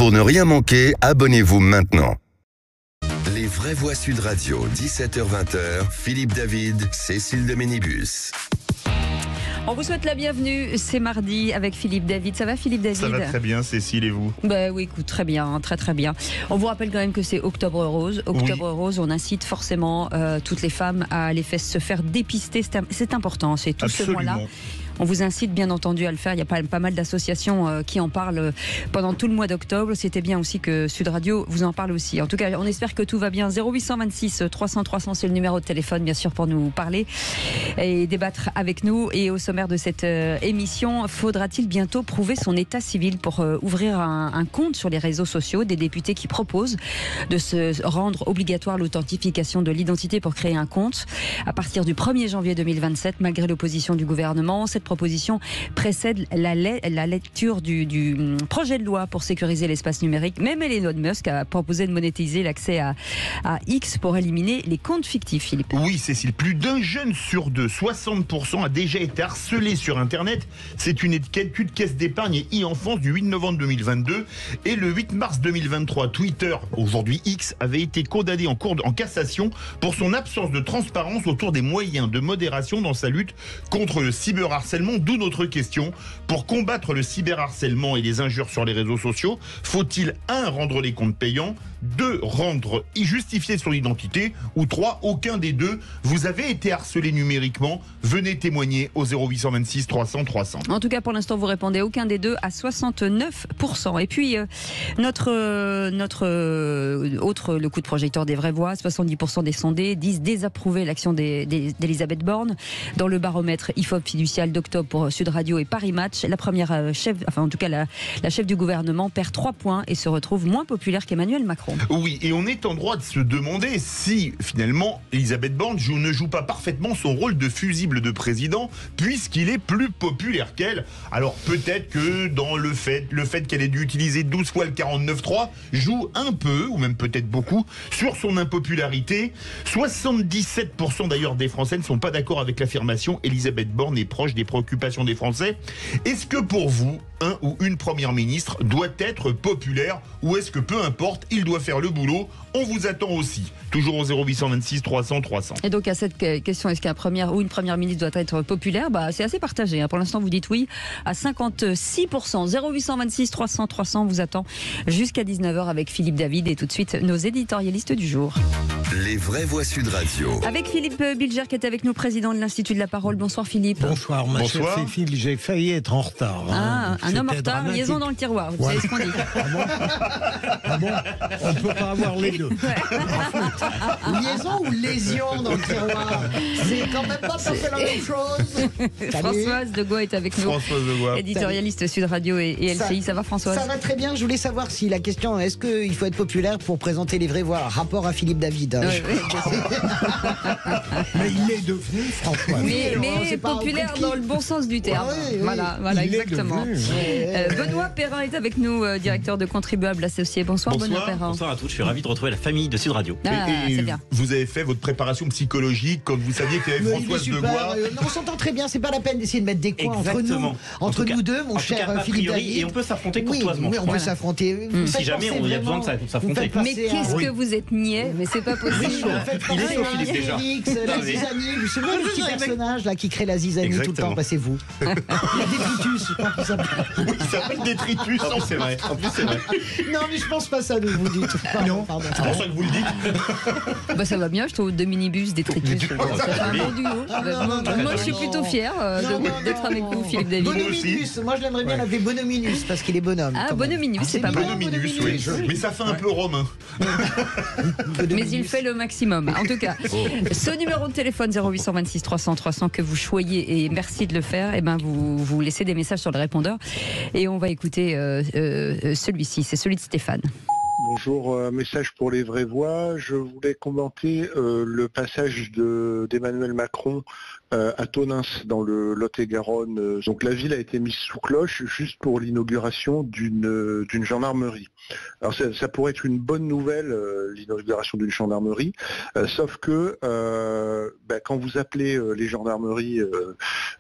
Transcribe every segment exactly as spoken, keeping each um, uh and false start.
Pour ne rien manquer, abonnez-vous maintenant. Les vraies voix Sud Radio, dix-sept heures vingt, Philippe David, Cécile de Ménibus. On vous souhaite la bienvenue, c'est mardi avec Philippe David. Ça va Philippe David? Ça va très bien Cécile, et vous? Bah oui, écoute, très bien, très très bien. On vous rappelle quand même que c'est Octobre Rose. Octobre oui. Rose, on incite forcément euh, toutes les femmes à aller se faire dépister. C'est important, c'est tout Absolument. ce mois-là. On vous incite bien entendu à le faire. Il y a pas, pas mal d'associations euh, qui en parlent pendant tout le mois d'octobre. C'était bien aussi que Sud Radio vous en parle aussi. En tout cas, on espère que tout va bien. zéro huit cent vingt-six trois cents trois cents, c'est le numéro de téléphone, bien sûr, pour nous parler et débattre avec nous. Et au sommaire de cette euh, émission, faudra-t-il bientôt prouver son état civil pour euh, ouvrir un, un compte sur les réseaux sociaux? Des députés qui proposent de se rendre obligatoire l'authentification de l'identité pour créer un compte à partir du premier janvier deux mille vingt-sept, malgré l'opposition du gouvernement. Cette proposition précède la, la lecture du, du projet de loi pour sécuriser l'espace numérique. Même Elon Musk a proposé de monétiser l'accès à, à X pour éliminer les comptes fictifs, Philippe. Oui, Cécile, plus d'un jeune sur deux, soixante pour cent, a déjà été harcelé sur Internet. C'est une étude Caisse d'épargne et e-enfance du huit novembre deux mille vingt-deux. Et le huit mars deux mille vingt-trois, Twitter, aujourd'hui X, avait été condamné en cours de, en cassation pour son absence de transparence autour des moyens de modération dans sa lutte contre le cyberharcèlement. D'où notre question. Pour combattre le cyberharcèlement et les injures sur les réseaux sociaux, faut-il un rendre les comptes payants, deux rendre et justifier son identité, ou trois aucun des deux? Vous avez été harcelé numériquement? Venez témoigner au zéro huit cent vingt-six trois cents trois cents. En tout cas, pour l'instant, vous répondez aucun des deux à soixante-neuf pour cent. Et puis, euh, notre, euh, notre euh, autre, le coup de projecteur des vraies voix, soixante-dix pour cent des sondés disent désapprouver l'action des, des, d'Elisabeth Borne. Dans le baromètre I F O P fiducial d'octobre pour Sud Radio et Paris Match, la première euh, chef, enfin en tout cas la, la chef du gouvernement perd trois points et se retrouve moins populaire qu'Emmanuel Macron. Oui, et on est en droit de se demander si finalement Elisabeth Borne joue, ne joue pas parfaitement son rôle de fusible de président, puisqu'il est plus populaire qu'elle. Alors peut-être que dans le fait, le fait qu'elle ait dû utiliser douze fois le quarante-neuf trois joue un peu, ou même peut-être beaucoup, sur son impopularité. soixante-dix-sept pour cent d'ailleurs des Français ne sont pas d'accord avec l'affirmation Elisabeth Borne est proche des préoccupations des Français. Est-ce que pour vous, un ou une première ministre doit être populaire, ou est-ce que peu importe, il doit faire le boulot? On vous attend aussi, toujours au zéro huit cent vingt-six trois cents trois cents. Et donc à cette question, est-ce qu'un premier ou une première ministre doit être populaire? Bah, c'est assez partagé, hein. Pour l'instant vous dites oui à cinquante-six pour cent. zéro huit cent vingt-six trois cents trois cents vous attend jusqu'à dix-neuf heures avec Philippe David, et tout de suite nos éditorialistes du jour. Les vraies voix Sud Radio. Avec Philippe Bilger qui est avec nous, président de l'Institut de la Parole. Bonsoir Philippe. Bonsoir ma Bonsoir. chère Cécile, j'ai failli être en retard. Ah, hein. un homme en C'était retard, dramatique. liaison dans le tiroir, vous Ouais. savez ce qu'on dit. Ah bon, ah bon On ne peut pas avoir les deux. Liaison ou lésion dans le tiroir? C'est quand même pas tout à fait la même chose. Françoise Degois est avec nous, Françoise Degois. éditorialiste Sud Radio et, et L C I. Ça, ça va Françoise? Ça va très bien. Je voulais savoir si la question, est-ce qu'il faut être populaire pour présenter les vraies voix? Rapport à Philippe David. Hein. Oui, oui, bien sûr. Mais il est devenu François. Mais, Oui, mais on sait pas populaire auprès de qui. dans le bon sens du terme. Ouais, oui, oui. Voilà, voilà, Il est exactement. devenu. Euh, Benoît Perrin est avec nous, euh, directeur de Contribuables Associés. Bonsoir, Bonsoir. Benoît Perrin. Bonsoir à tous, je suis ravi de retrouver la famille de Sud Radio. Ah, Et- et c'est bien. vous avez fait votre préparation psychologique quand vous saviez qu'il y avait Mais il est Françoise super. Degois. Euh, non, on s'entend très bien. C'est pas la peine d'essayer de mettre des coins entre nous, Exactement. En entre tout nous cas- deux, mon en tout cher cas, a Philippe priori, David. et on peut s'affronter Oui, courtoisement, oui, je on crois. peut s'affronter. Vous Mm. faites Si jamais passer on y a besoin de vraiment- s'affronter. vous faites Mais passer qu'est-ce un- que vous êtes niais? Mais c'est pas Oui, possible. vous faites Il est passer chaud, un Philippe, déjà. Félix, la Ah oui. zizanie. Vous savez, le petit personnage là qui crée la zizanie tout le Exactement. temps. Passez-vous. La détritus, je crois qu'il s'appelle. Oui, il s'appelle Détritus. En plus, c'est vrai. En plus, c'est vrai. Non, mais je pense pas ça de vous dites. Pardon, pardon. C'est pour ça que vous le dites. Bah, ça va bien, je trouve deux minibus, des tritus. Ça fait un bon duo. Ah, Bah, non, moi, non, moi, non, je suis non. plutôt fier euh, Non, de- non, d'être non. avec vous, Philippe David. Bonominus, moi je l'aimerais bien l'appeler Bonominus parce qu'il est bonhomme. Ah, quand même. Bonominus, c'est pas mignon, mal. Bonominus, oui. Bonominus. Mais ça fait un peu romain. Mais il fait le maximum. En tout cas, ce numéro de téléphone zéro huit cent vingt-six trois cents trois cents que vous choyez, et merci de le faire, et ben vous, vous laissez des messages sur le répondeur. Et on va écouter euh, euh, celui-ci, c'est celui de Stéphane. Bonjour, un message pour les vraies voix. Je voulais commenter euh, le passage de- d'Emmanuel Macron euh, à Tonins dans le Lot-et-Garonne. Euh, Donc la ville a été mise sous cloche juste pour l'inauguration d'une euh, d'une gendarmerie. Alors ça, ça pourrait être une bonne nouvelle, euh, l'inauguration d'une gendarmerie, euh, sauf que euh, bah, quand vous appelez euh, les gendarmeries euh,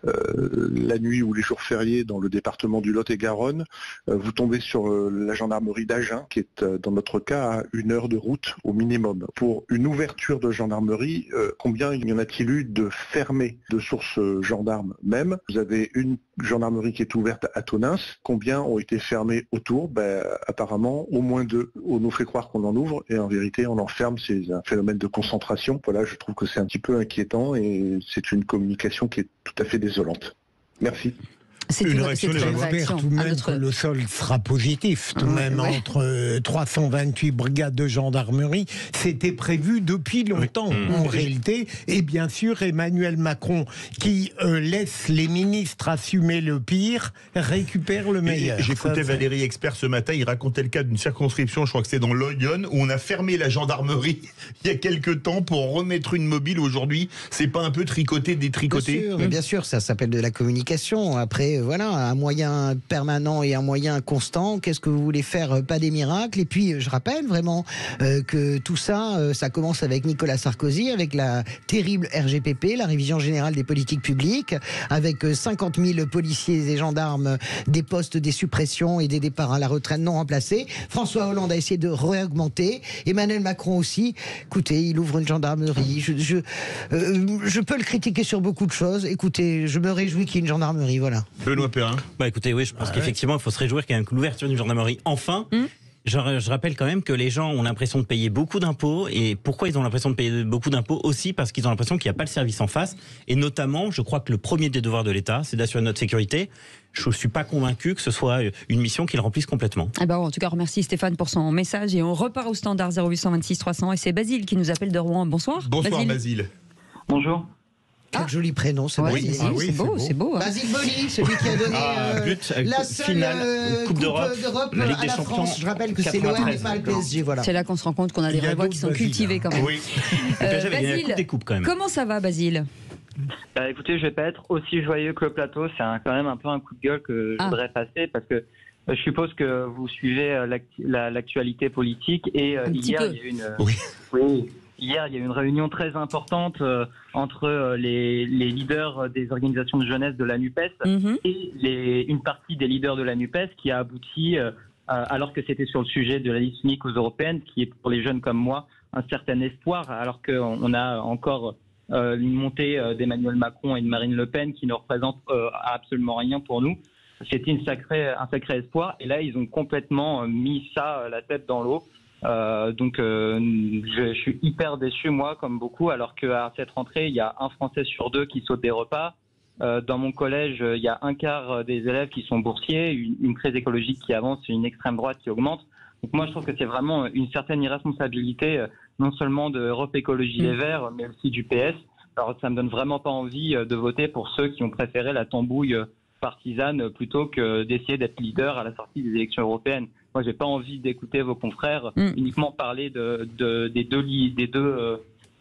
euh, la nuit ou les jours fériés dans le département du Lot-et-Garonne, euh, vous tombez sur euh, la gendarmerie d'Agen, qui est euh, dans notre cas à une heure de route au minimum. Pour une ouverture de gendarmerie, euh, combien y en a-t-il eu de fermés de sources euh, gendarmes même? Vous avez une gendarmerie qui est ouverte à Tonins, combien ont été fermés autour? Ben, apparemment au moins deux. On nous fait croire qu'on en ouvre et en vérité on en ferme. C'est un phénomène de concentration. Voilà, je trouve que c'est un petit peu inquiétant et c'est une communication qui est tout à fait désolante. Merci. C'est Une une, réaction, c'est les une gens J'espère réaction tout de à même notre- que le solde sera positif, tout de Ouais, même ouais. entre euh, trois cent vingt-huit brigades de gendarmerie. C'était prévu depuis longtemps, Oui. en Mmh. réalité. Et bien sûr, Emmanuel Macron, qui euh, laisse les ministres assumer le pire, récupère le meilleur. Et J'écoutais Ça, Valérie Expert ce matin, il racontait le cas d'une circonscription, je crois que c'est dans l'Oyonne, où on a fermé la gendarmerie il y a quelques temps pour remettre une mobile aujourd'hui. C'est pas un peu tricoté, Bien détricoté? sûr, mais bien sûr, ça s'appelle de la communication. Après, euh, voilà, un moyen permanent et un moyen constant. Qu'est-ce que vous voulez faire? euh, Pas des miracles. Et puis, euh, je rappelle vraiment euh, que tout ça, euh, ça commence avec Nicolas Sarkozy, avec la terrible R G P P, la révision générale des politiques publiques, avec euh, cinquante mille policiers et gendarmes, euh, des postes, des suppressions et des départs à la retraite non remplacés. François Hollande a essayé de réaugmenter. Emmanuel Macron aussi. Écoutez, il ouvre une gendarmerie. Je, je, euh, je peux le critiquer sur beaucoup de choses. Écoutez, je me réjouis qu'il y ait une gendarmerie. Voilà. Benoît Perrin. Bah écoutez, oui, je pense qu'effectivement, il faut se réjouir quand même que l'ouverture d'une gendarmerie, enfin. Mmh. Je, je rappelle quand même que les gens ont l'impression de payer beaucoup d'impôts. Et pourquoi ils ont l'impression de payer beaucoup d'impôts? Aussi parce qu'ils ont l'impression qu'il n'y a pas le service en face. Et notamment, je crois que le premier des devoirs de l'État, c'est d'assurer notre sécurité. Je ne suis pas convaincu que ce soit une mission qu'ils remplissent complètement. Eh ben, en tout cas, remercie Stéphane pour son message et on repart au standard zéro huit cent vingt-six trois cents et c'est Basile qui nous appelle de Rouen. Bonsoir. Bonsoir Basile. Bonjour. Quel Ah. joli prénom, ce Ouais, Basile. c'est Ah oui, c'est beau, c'est c'est beau. hein. Basile Boli, celui qui a donné Ah, euh, but, euh, la coupe seule finale, euh, Coupe d'Europe, d'Europe la Ligue à des la Champions, France. Je rappelle que c'est l'O M et quatre-vingt-treize. pas le P S G. Voilà. C'est là qu'on se rend compte qu'on a des Il y a Vrévois qui d'autres sont Basile, cultivés hein. quand même. Oui. Le P S G avait gagné la Coupe des Coupes quand même. Comment ça va, Basile? Bah, écoutez, je vais pas être aussi joyeux que le plateau. C'est un- quand même un peu un coup de gueule que je Ah. voudrais passer parce que euh, je suppose que vous suivez euh, l'actu- la- l'actualité politique et euh, Un petit hier peu. il y a eu une euh, Oui. oui, hier il y a eu une réunion très importante euh, entre euh, les, les leaders des organisations de jeunesse de la NUPES Mhm. et les, une partie des leaders de la NUPES qui a abouti, euh, à- alors que c'était sur le sujet de la liste unique aux européennes, qui est pour les jeunes comme moi un certain espoir, alors qu'on on a encore euh, une montée euh, d'Emmanuel Macron et de Marine Le Pen qui ne représentent euh, absolument rien pour nous. C'était une sacrée, un sacré espoir, et là ils ont complètement euh, mis ça euh, la tête dans l'eau. Euh, donc euh, je, je suis hyper déçu moi, comme beaucoup, alors qu'à cette rentrée il y a un Français sur deux qui saute des repas. Euh, dans mon collège, il y a un quart des élèves qui sont boursiers, une, une crise écologique qui avance, une extrême droite qui augmente. Donc moi, je trouve que c'est vraiment une certaine irresponsabilité, euh, non seulement de Europe Écologie Les Verts, mais aussi du P S. Alors ça me donne vraiment pas envie euh, de voter pour ceux qui ont préféré la tambouille euh, partisane euh, plutôt que d'essayer d'être leader à la sortie des élections européennes. Moi, j'ai pas envie d'écouter vos confrères Mm. uniquement parler de, de, des deux, li- des deux euh,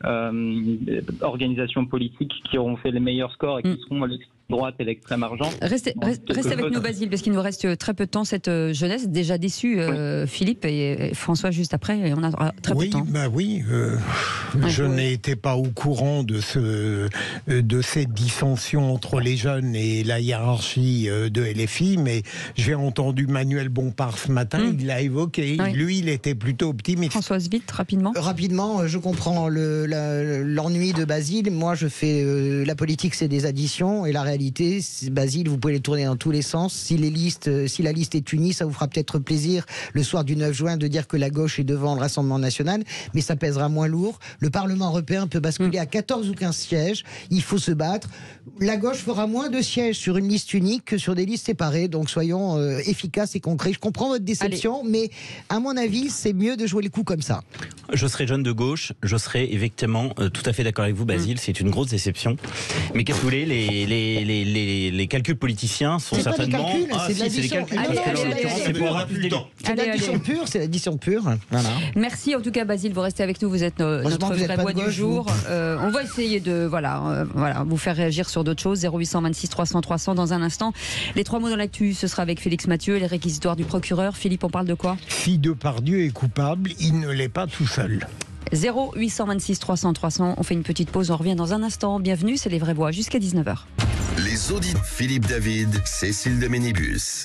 euh, organisations politiques qui auront fait les meilleurs scores et qui Mm. seront l'extrême droite et l'extrême argent. Restez, Bon, restez- restez avec chose. nous, Basile, parce qu'il nous reste très peu de temps. Cette euh, jeunesse déjà déçue, euh, Philippe et, et François juste après, et on a très peu Oui, de temps. bah oui. euh, Ouais. je n'étais pas au courant de ce, euh, de cette dissension entre les jeunes et la hiérarchie euh, de L F I, mais j'ai entendu Manuel Bompard ce matin. Mm. Il l'a évoqué. Oui. Lui, il était plutôt optimiste. Françoise, vite, rapidement. Rapidement, euh, je comprends le- la- l'ennui de Basile. Moi, je fais euh, la politique, c'est des additions, et la réalité, c'est- Basile, vous pouvez les tourner dans tous les sens. Si les listes, euh, si la liste est unie, ça vous fera peut-être plaisir le soir du neuf juin de dire que la gauche est devant le Rassemblement national, mais ça pèsera moins lourd. Le Parlement européen peut basculer à quatorze ou quinze sièges. Il faut se battre. La gauche fera moins de sièges sur une liste unique que sur des listes séparées. Donc soyons euh, efficaces et concrets. Je comprends votre déception, mais à mon avis, c'est mieux de jouer les coups comme ça. Je serais jeune de gauche, je serais effectivement euh, tout à fait d'accord avec vous, Basile, c'est une grosse déception. Mais qu'est-ce que vous voulez, les, les, les, les, les calculs politiciens sont C'est pas des certainement. calculs, Ah, c'est de si, c'est des l'addition. calculs. Allez, parce que là, en allez, l'occurrence, allez, c'est allez. pour On avoir aura plus plus le d'élus. temps. C'est Allez, l'addition allez. pure, c'est l'addition pure. Voilà. Merci en tout cas Basile, vous restez avec nous, vous êtes no- Heureusement notre que vous êtes vraie pas voix de du gauche, jour. vous. Euh, on va essayer de voilà, euh, voilà, vous faire réagir sur d'autres choses. zéro huit cent vingt-six trois cents trois cents dans un instant. Les trois mots dans l'actu, ce sera avec Félix Mathieu, les réquisitoires du procureur. Philippe, on parle de quoi? Si Depardieu est coupable, il ne l'est pas tout seul. zéro huit cent vingt-six trois cents trois cents. On fait une petite pause, on revient dans un instant. Bienvenue, c'est les vraies voix jusqu'à dix-neuf heures. Les auditeurs Philippe David, Cécile de Ménibus.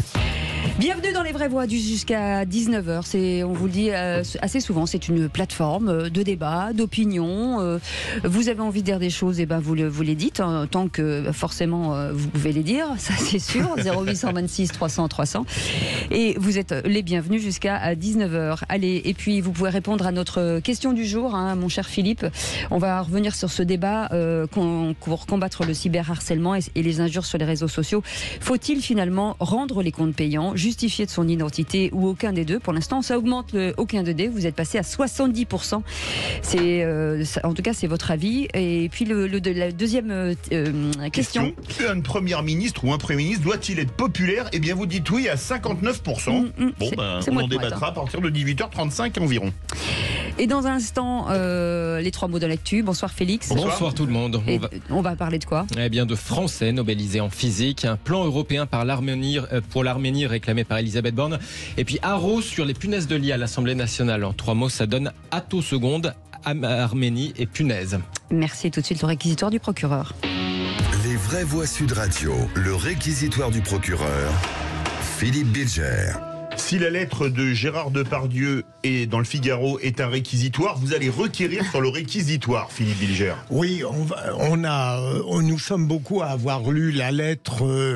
Bienvenue dans les vraies voix du- jusqu'à dix-neuf heures. C'est, on vous le dit euh, assez souvent, c'est une plateforme euh, de débat, d'opinion. Euh, vous avez envie de dire des choses, et ben vous, le, vous les dites, hein, tant que forcément euh, vous pouvez les dire, ça c'est sûr. zéro huit cent vingt-six trois cents trois cents. Et vous êtes les bienvenus jusqu'à dix-neuf heures. Allez, et puis vous pouvez répondre à notre question du jour, hein, mon cher Philippe. On va revenir sur ce débat euh, qu'on- pour combattre le cyberharcèlement et, et les injures sur les réseaux sociaux. Faut-il finalement rendre les comptes payants, justifier de son identité ou aucun des deux? Pour l'instant, ça augmente le aucun des deux. Vous êtes passé à soixante-dix pour cent. C'est, euh, ça- en tout cas, c'est votre avis. Et puis le, le- de- la deuxième euh, euh, question. Question. Une première ministre ou un premier ministre doit-il être populaire? Eh bien, vous dites oui à cinquante-neuf pour cent. Mm, mm, bon, c'est- ben, c'est on moi en de pointe, débattra hein. à partir de dix-huit heures trente-cinq environ. Et dans un instant, euh, les trois mots de l'actu. Bonsoir Félix. Bonsoir. Bonsoir tout le monde. Et On va, on va parler de quoi? eh bien, de Français nobelisés en physique, un plan européen par l'Arménie, euh, pour l'Arménie réclamé par Elisabeth Borne, et puis Haro sur les punaises de lit à l'Assemblée nationale. En trois mots, ça donne Atto seconde, Am- Arménie et punaise. Merci. Tout de suite, le réquisitoire du procureur. Les vraies voix Sud Radio, le réquisitoire du procureur, Philippe Bilger. Si la lettre de Gérard Depardieu est dans le Figaro est un réquisitoire, vous allez requérir sur le réquisitoire, Philippe Bilger. Oui, on, va- on a, euh, on- nous sommes beaucoup à avoir lu la lettre euh,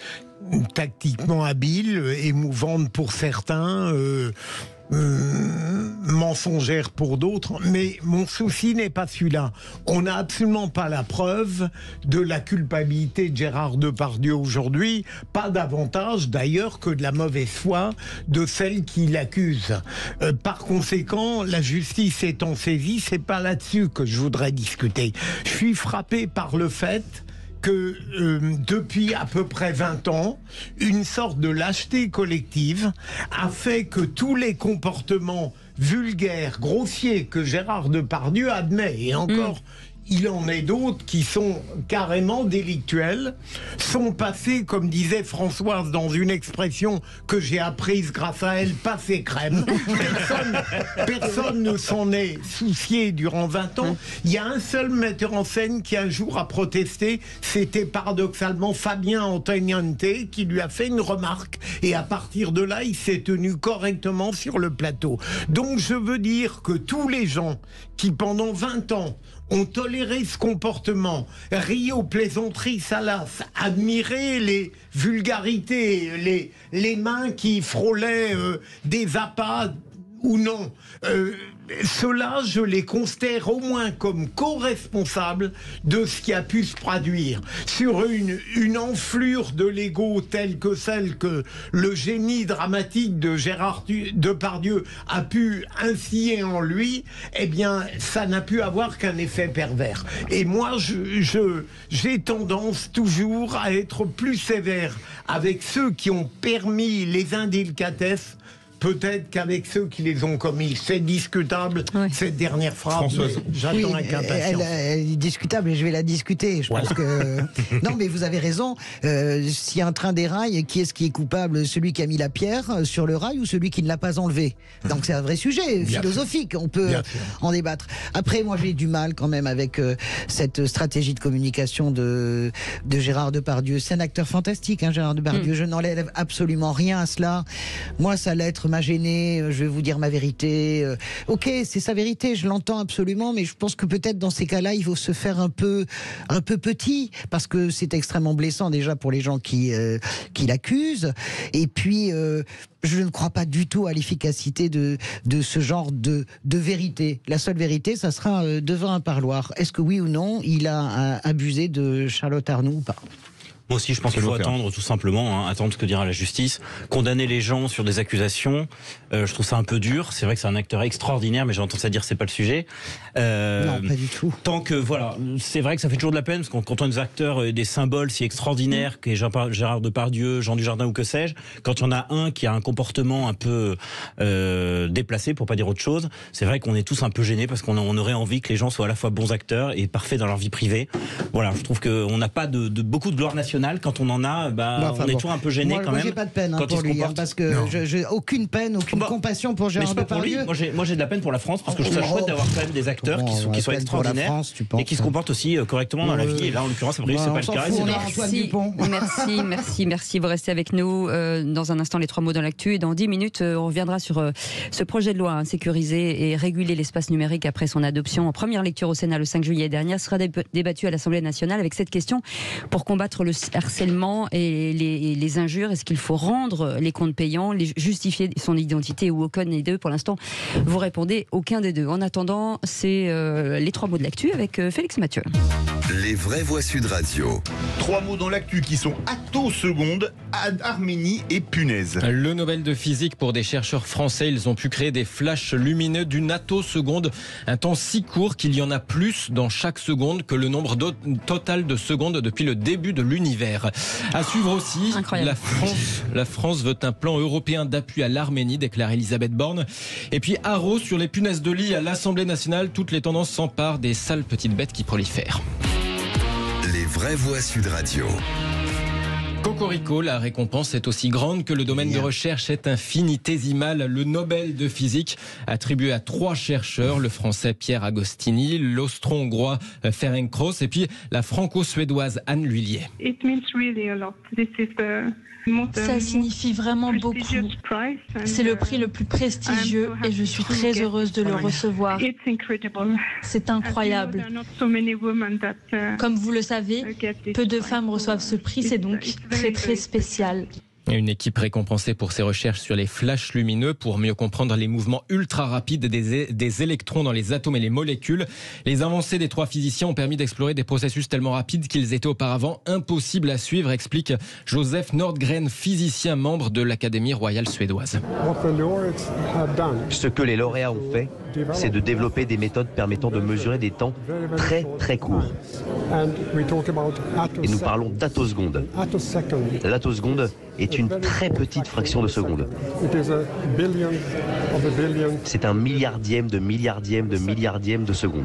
tactiquement habile, émouvante pour certains, euh, euh, mensongère pour d'autres, mais mon souci n'est pas celui-là. On n'a absolument pas la preuve de la culpabilité de Gérard Depardieu aujourd'hui, pas davantage d'ailleurs que de la mauvaise foi de celle qui l'accuse. Euh, par conséquent, la justice étant saisie, c'est pas là-dessus que je voudrais discuter. Je suis frappé par le fait que euh, depuis à peu près vingt ans, une sorte de lâcheté collective a fait que tous les comportements vulgaires, grossiers que Gérard Depardieu admet, et encore, il en est d'autres qui sont carrément délictuels, sont passés, comme disait Françoise dans une expression que j'ai apprise grâce à elle, passé crème. Personne, personne ne s'en est soucié durant vingt ans. Il y a un seul metteur en scène qui un jour a protesté, c'était paradoxalement Fabien Antoniente qui lui a fait une remarque, et à partir de là, il s'est tenu correctement sur le plateau. Donc je veux dire que tous les gens qui pendant vingt ans ont toléré ce comportement, ri aux plaisanteries salaces, admiré les vulgarités, les, les mains qui frôlaient euh, des appâts ou non, euh, ceux-là, je les considère au moins comme co-responsables de ce qui a pu se produire. Sur une, une enflure de l'ego telle que celle que le génie dramatique de Gérard Depardieu a pu instiller en lui, eh bien, ça n'a pu avoir qu'un effet pervers. Et moi, je, je, j'ai tendance toujours à être plus sévère avec ceux qui ont permis les indélicatesses peut-être qu'avec ceux qui les ont commis. C'est discutable, oui. Cette dernière phrase. Françoise. J'attends oui, avec impatience. Elle, elle est discutable et je vais la discuter. Je voilà. pense que... Non, mais vous avez raison. Euh, S'il y a un train déraille, qui est-ce qui est coupable? Celui qui a mis la pierre sur le rail ou celui qui ne l'a pas enlevé? Donc c'est un vrai sujet Bien philosophique. Sûr. On peut Bien en débattre. Après, moi, j'ai du mal quand même avec euh, cette stratégie de communication de, de Gérard Depardieu. C'est un acteur fantastique, hein, Gérard Depardieu. Mm. Je n'enlève absolument rien à cela. Moi, sa lettre m'a gêné, je vais vous dire ma vérité. Euh, ok, c'est sa vérité, je l'entends absolument, mais je pense que peut-être dans ces cas-là, il faut se faire un peu, un peu petit, parce que c'est extrêmement blessant déjà pour les gens qui, euh, qui l'accusent. Et puis, euh, je ne crois pas du tout à l'efficacité de, de ce genre de, de vérité. La seule vérité, ça sera euh, devant un parloir. Est-ce que oui ou non, il a euh, abusé de Charlotte Arnoux ou pas? Moi aussi, je pense qu'il faut attendre, tout simplement, hein, attendre ce que dira la justice. Condamner les gens sur des accusations, euh, je trouve ça un peu dur. C'est vrai que c'est un acteur extraordinaire, mais j'entends ça dire c'est pas le sujet. Euh, non, pas du tout. Tant que, voilà, c'est vrai que ça fait toujours de la peine, parce qu'on, quand on a des acteurs et des symboles si extraordinaires, mmh. que Gérard Depardieu, Jean Dujardin ou que sais-je, quand il y en a un qui a un comportement un peu euh, déplacé, pour pas dire autre chose, c'est vrai qu'on est tous un peu gênés, parce qu'on on aurait envie que les gens soient à la fois bons acteurs et parfaits dans leur vie privée. Voilà, je trouve qu'on n'a pas de, de beaucoup de gloire nationale. Quand on en a, bah, bah, enfin, on est bon. toujours un peu gêné moi, quand moi, même. J'ai pas de peine hein, quand pour lui, comporte... hein, parce que je, je, aucune peine, aucune bah, compassion pour Gérard Depardieu. Moi, j'ai, moi j'ai de la peine pour la France, parce que je trouve ça chouette d'avoir quand même des acteurs bon, qui sont, qui sont extraordinaires France, et qui se comportent aussi euh, correctement dans euh, la vie. Et là, en l'occurrence, après, bah, c'est pas le cas. C'est merci, merci, merci, merci. Vous restez avec nous euh, dans un instant. Les trois mots dans l'actu, et dans dix minutes, euh, on reviendra sur euh, ce projet de loi hein, sécuriser et réguler l'espace numérique après son adoption en première lecture au Sénat le cinq juillet dernier. Sera débattu à l'Assemblée nationale avec cette question: pour combattre le harcèlement et les, et les injures, est-ce qu'il faut rendre les comptes payants, les, justifier son identité ou aucun des deux? Pour l'instant, vous répondez aucun des deux. En attendant, c'est euh, les trois mots de l'actu avec euh, Félix Mathieu. Les vraies voix Sud Radio. Trois mots dans l'actu qui sont attoseconde, Arménie et punaise. Le Nobel de physique pour des chercheurs français. Ils ont pu créer des flashs lumineux d'une attoseconde, un temps si court qu'il y en a plus dans chaque seconde que le nombre total de secondes depuis le début de l'univers. À suivre aussi, la France, la France veut un plan européen d'appui à l'Arménie, déclare Elisabeth Borne. Et puis haro sur les punaises de lit à l'Assemblée nationale. Toutes les tendances s'emparent des sales petites bêtes qui prolifèrent. Les vraies voix Sud Radio. Cocorico, la récompense est aussi grande que le domaine de recherche est infinitésimal. Le Nobel de physique attribué à trois chercheurs, le français Pierre Agostini, l'austro-hongrois Ferenc Krausz et puis la franco-suédoise Anne Lhuillier. Ça signifie vraiment beaucoup. C'est le prix le plus prestigieux et je suis très heureuse de le recevoir. C'est incroyable. Comme vous le savez, peu de femmes reçoivent ce prix, c'est donc très très spécial. Une équipe récompensée pour ses recherches sur les flashs lumineux pour mieux comprendre les mouvements ultra rapides des, des électrons dans les atomes et les molécules. Les avancées des trois physiciens ont permis d'explorer des processus tellement rapides qu'ils étaient auparavant impossibles à suivre, explique Joseph Nordgren, physicien membre de l'Académie royale suédoise. Ce que les lauréats ont fait, c'est de développer des méthodes permettant de mesurer des temps très très courts. Et nous parlons d'attoseconde. L'attoseconde est une très petite fraction de seconde. C'est un milliardième de milliardième de milliardième de seconde.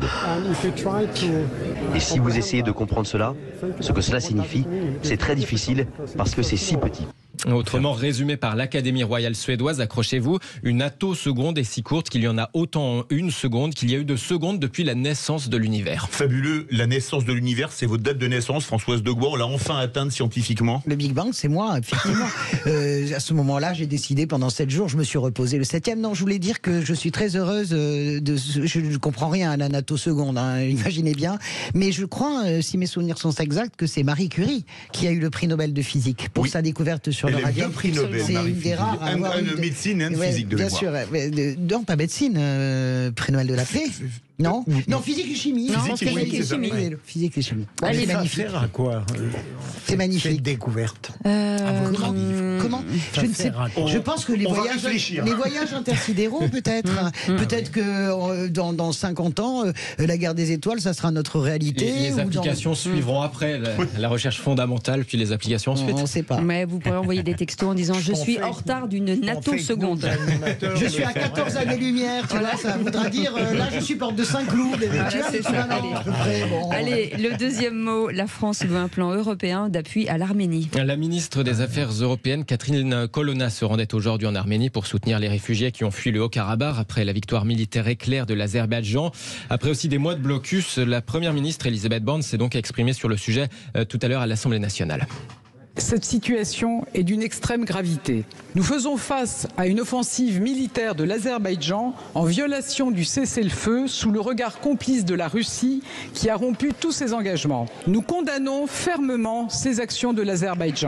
Et si vous essayez de comprendre cela, ce que cela signifie, c'est très difficile parce que c'est si petit. Autrement résumé par l'Académie royale suédoise, accrochez-vous, une attoseconde est si courte qu'il y en a autant en une seconde qu'il y a eu de secondes depuis la naissance de l'univers. Fabuleux, la naissance de l'univers, c'est votre date de naissance, Françoise de Goua, on l'a enfin atteinte scientifiquement. Le Big Bang, c'est moi, effectivement. euh, à ce moment-là, j'ai décidé, pendant sept jours, je me suis reposé le septième. Non, je voulais dire que je suis très heureuse de... Je ne comprends rien à la nattoseconde, hein, imaginez bien. Mais je crois, euh, si mes souvenirs sont exacts, que c'est Marie Curie qui a eu le prix Nobel de physique pour oui. sa découverte sur Elle le radium. Deux prix Nobel, c'est une des rares. Un, un de médecine et un de ouais, physique de bien sûr, mais, de, non, pas médecine, euh, prix Nobel de la paix. Non, non, non, physique et chimie. Non, physique, physique et chimie. chimie. Physique et chimie. Bon, allez, c'est magnifique. Ça sert à quoi C'est magnifique. Cette découverte. Euh, comment, comment Je ne sais pas. Je pense que les on voyages, les voyages intersidéraux, peut-être. Peut-être que dans, dans cinquante ans, la guerre des étoiles, ça sera notre réalité. Les, les applications dans... suivront après la, la recherche fondamentale, puis les applications ensuite. On ne sait pas. Mais vous pourrez envoyer des textos en disant je suis en retard d'une nattoseconde. Je suis à quatorze années-lumière, tu vois, ça voudra dire là je supporte de Saint-Cloud. Voilà, c'est ça. Allez. Près, bon, Allez, le deuxième mot, la France veut un plan européen d'appui à l'Arménie. La ministre des Affaires européennes, Catherine Colonna, se rendait aujourd'hui en Arménie pour soutenir les réfugiés qui ont fui le Haut-Karabakh après la victoire militaire éclair de l'Azerbaïdjan. Après aussi des mois de blocus, la première ministre Elisabeth Borne s'est donc exprimée sur le sujet euh, tout à l'heure à l'Assemblée nationale. Cette situation est d'une extrême gravité. Nous faisons face à une offensive militaire de l'Azerbaïdjan en violation du cessez-le-feu sous le regard complice de la Russie qui a rompu tous ses engagements. Nous condamnons fermement ces actions de l'Azerbaïdjan.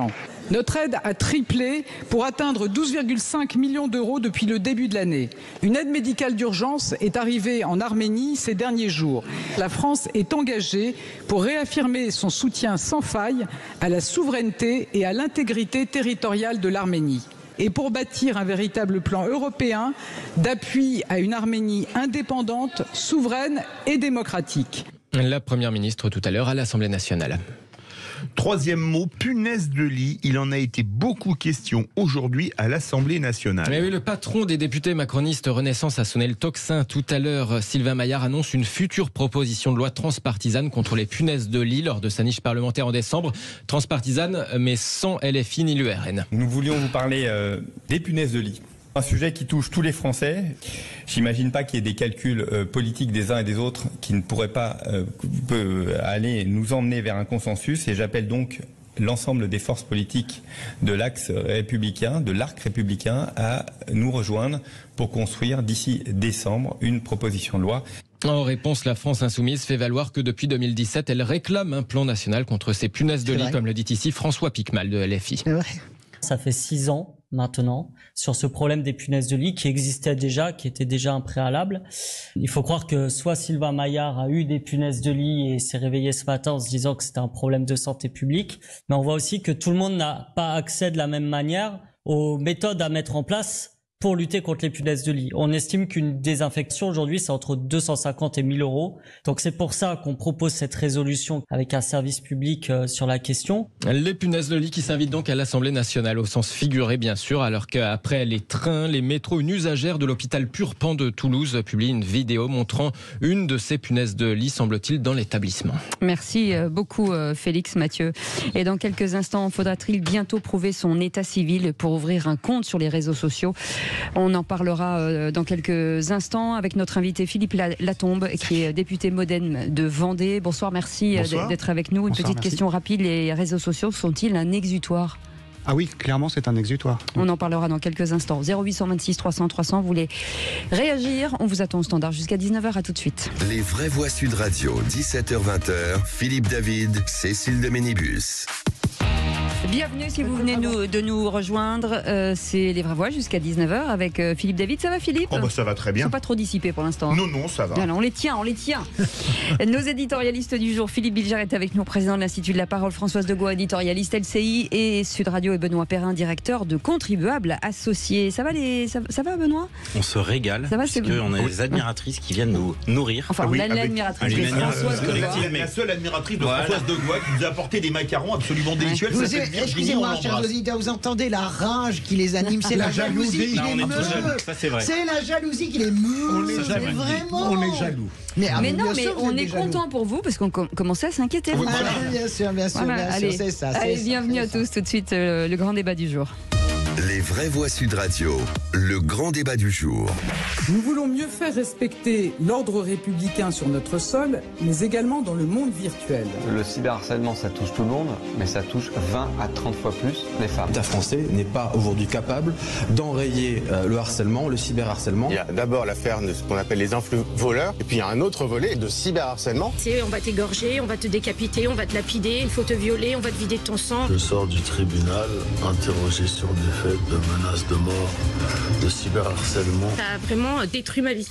Notre aide a triplé pour atteindre douze virgule cinq millions d'euros depuis le début de l'année. Une aide médicale d'urgence est arrivée en Arménie ces derniers jours. La France est engagée pour réaffirmer son soutien sans faille à la souveraineté et à l'intégrité territoriale de l'Arménie. Et pour bâtir un véritable plan européen d'appui à une Arménie indépendante, souveraine et démocratique. La Première ministre tout à l'heure à l'Assemblée nationale. Troisième mot, punaise de lit. Il en a été beaucoup question aujourd'hui à l'Assemblée nationale. Mais oui, le patron des députés macronistes Renaissance a sonné le tocsin tout à l'heure. Sylvain Maillard annonce une future proposition de loi transpartisane contre les punaises de lit lors de sa niche parlementaire en décembre. Transpartisane, mais sans L F I ni l'U R N. Nous voulions vous parler euh, des punaises de lit. Un sujet qui touche tous les Français. J'imagine pas qu'il y ait des calculs euh, politiques des uns et des autres qui ne pourraient pas euh, peut aller nous emmener vers un consensus. Et j'appelle donc l'ensemble des forces politiques de l'axe républicain, de l'arc républicain, à nous rejoindre pour construire d'ici décembre une proposition de loi. En réponse, la France insoumise fait valoir que depuis deux mille dix-sept, elle réclame un plan national contre ces punaises de lit, comme le dit ici François Piquemal de L F I. Ça fait six ans maintenant sur ce problème des punaises de lit qui existait déjà, qui était déjà un préalable. Il faut croire que soit Sylvain Maillard a eu des punaises de lit et s'est réveillé ce matin en se disant que c'était un problème de santé publique, mais on voit aussi que tout le monde n'a pas accès de la même manière aux méthodes à mettre en place pour lutter contre les punaises de lit. On estime qu'une désinfection aujourd'hui, c'est entre deux cent cinquante et mille euros. Donc c'est pour ça qu'on propose cette résolution avec un service public euh, sur la question. Les punaises de lit qui s'invitent donc à l'Assemblée nationale, au sens figuré bien sûr, alors qu'après les trains, les métros, une usagère de l'hôpital Purpan de Toulouse publie une vidéo montrant une de ces punaises de lit, semble-t-il, dans l'établissement. Merci beaucoup Félix Mathieu. Et dans quelques instants, faudra-t-il bientôt prouver son état civil pour ouvrir un compte sur les réseaux sociaux ? On en parlera dans quelques instants avec notre invité Philippe Latombe, qui est député Modem de Vendée. Bonsoir, merci Bonsoir. d'être avec nous. Une Bonsoir, petite merci. question rapide, les réseaux sociaux sont-ils un exutoire ? Ah oui, clairement c'est un exutoire. On en parlera dans quelques instants. zéro huit cent vingt-six trois cents trois cents, vous voulez réagir ? On vous attend au standard jusqu'à dix-neuf heures, à tout de suite. Les vraies voix Sud Radio, dix-sept heures vingt, Philippe David, Cécile de Ménibus. Bienvenue si vous venez nous, de nous rejoindre. Euh, c'est Les Vraies Voix jusqu'à dix-neuf heures avec euh, Philippe David. Ça va Philippe ? Oh bah ça va très bien. Ils sont pas trop dissipés pour l'instant. Non, non, ça va. Alors, on les tient, on les tient. Nos éditorialistes du jour, Philippe Bilger est avec nous, président de l'Institut de la Parole, Françoise Degois, éditorialiste L C I, et Sud Radio, et Benoît Perrin, directeur de Contribuables Associés. Ça va, les... ça, ça va Benoît ? On se régale, ça va, parce qu'on a des admiratrices qui viennent nous nourrir. Enfin, on oui, a l'admiratrice de Françoise Degois. La seule admiratrice de voilà. Françoise Degois qui nous a apporté des macarons absolument délicieux. Vous excusez-moi, chers auditeurs, vous entendez la rage qui les anime, c'est la, la jalousie, jalousie qui les meut. C'est la jalousie qui les meut. On est jaloux. Vraiment. On est jaloux. Mais, ah, mais non, mais sûr, on est content pour vous parce qu'on com commençait à s'inquiéter. Voilà, bien sûr, bien sûr, voilà, bien allez, sûr, c'est ça. Allez, ça, bienvenue à ça. tous, tout de suite, euh, le grand débat du jour. Les vraies voix Sud Radio, le grand débat du jour. Nous voulons mieux faire respecter l'ordre républicain sur notre sol, mais également dans le monde virtuel. Le cyberharcèlement, ça touche tout le monde, mais ça touche vingt à trente fois plus les femmes. L'État français n'est pas aujourd'hui capable d'enrayer euh, le harcèlement, le cyberharcèlement. Il y a d'abord l'affaire de ce qu'on appelle les influx voleurs, et puis il y a un autre volet de cyberharcèlement. C'est on va t'égorger, on va te décapiter, on va te lapider, il faut te violer, on va te vider de ton sang. Je sors du tribunal, interrogé sur des faits de menaces de mort, de cyberharcèlement. Ça a vraiment détruit ma vie.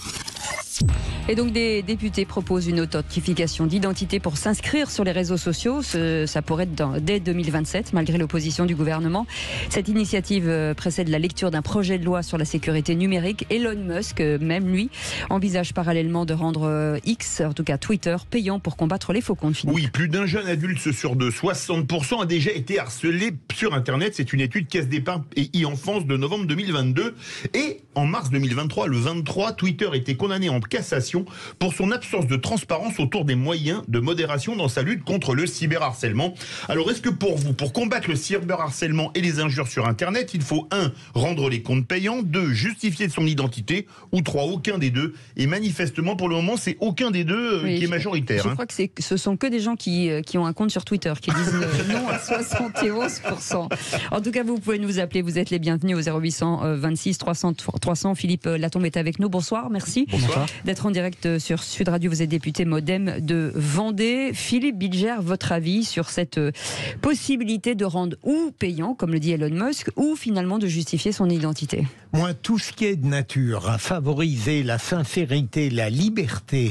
Et donc des députés proposent une authentification d'identité pour s'inscrire sur les réseaux sociaux. Ce, ça pourrait être dans, dès deux mille vingt-sept, malgré l'opposition du gouvernement. Cette initiative précède la lecture d'un projet de loi sur la sécurité numérique. Elon Musk, même lui, envisage parallèlement de rendre X, en tout cas Twitter, payant pour combattre les faux comptes. Philippe. Oui, plus d'un jeune adulte sur deux, soixante pour cent, a déjà été harcelé sur Internet. C'est une étude Caisse d'épargne et e-enfance de novembre deux mille vingt-deux. Et en mars deux mille vingt-trois, le vingt-trois, Twitter était condamné en cassation pour son absence de transparence autour des moyens de modération dans sa lutte contre le cyberharcèlement. Alors, est-ce que pour vous, pour combattre le cyberharcèlement et les injures sur Internet, il faut un, rendre les comptes payants, deux, justifier de son identité, ou trois, aucun des deux. Et manifestement, pour le moment, c'est aucun des deux euh, oui, qui est majoritaire. Je hein. crois que c'est, ce sont que des gens qui, qui ont un compte sur Twitter qui disent non à soixante et onze pour cent. En tout cas, vous pouvez nous appeler, vous êtes les bienvenus au zéro huit cent vingt-six trois cents trois cents. Philippe Latombe est avec nous. Bonsoir, merci. Bonsoir. d'être en direct sur Sud Radio. Vous êtes député Modem de Vendée. Philippe Bilger, votre avis sur cette possibilité de rendre ou payant, comme le dit Elon Musk, ou finalement de justifier son identité? Moi, tout ce qui est de nature à favoriser la sincérité, la liberté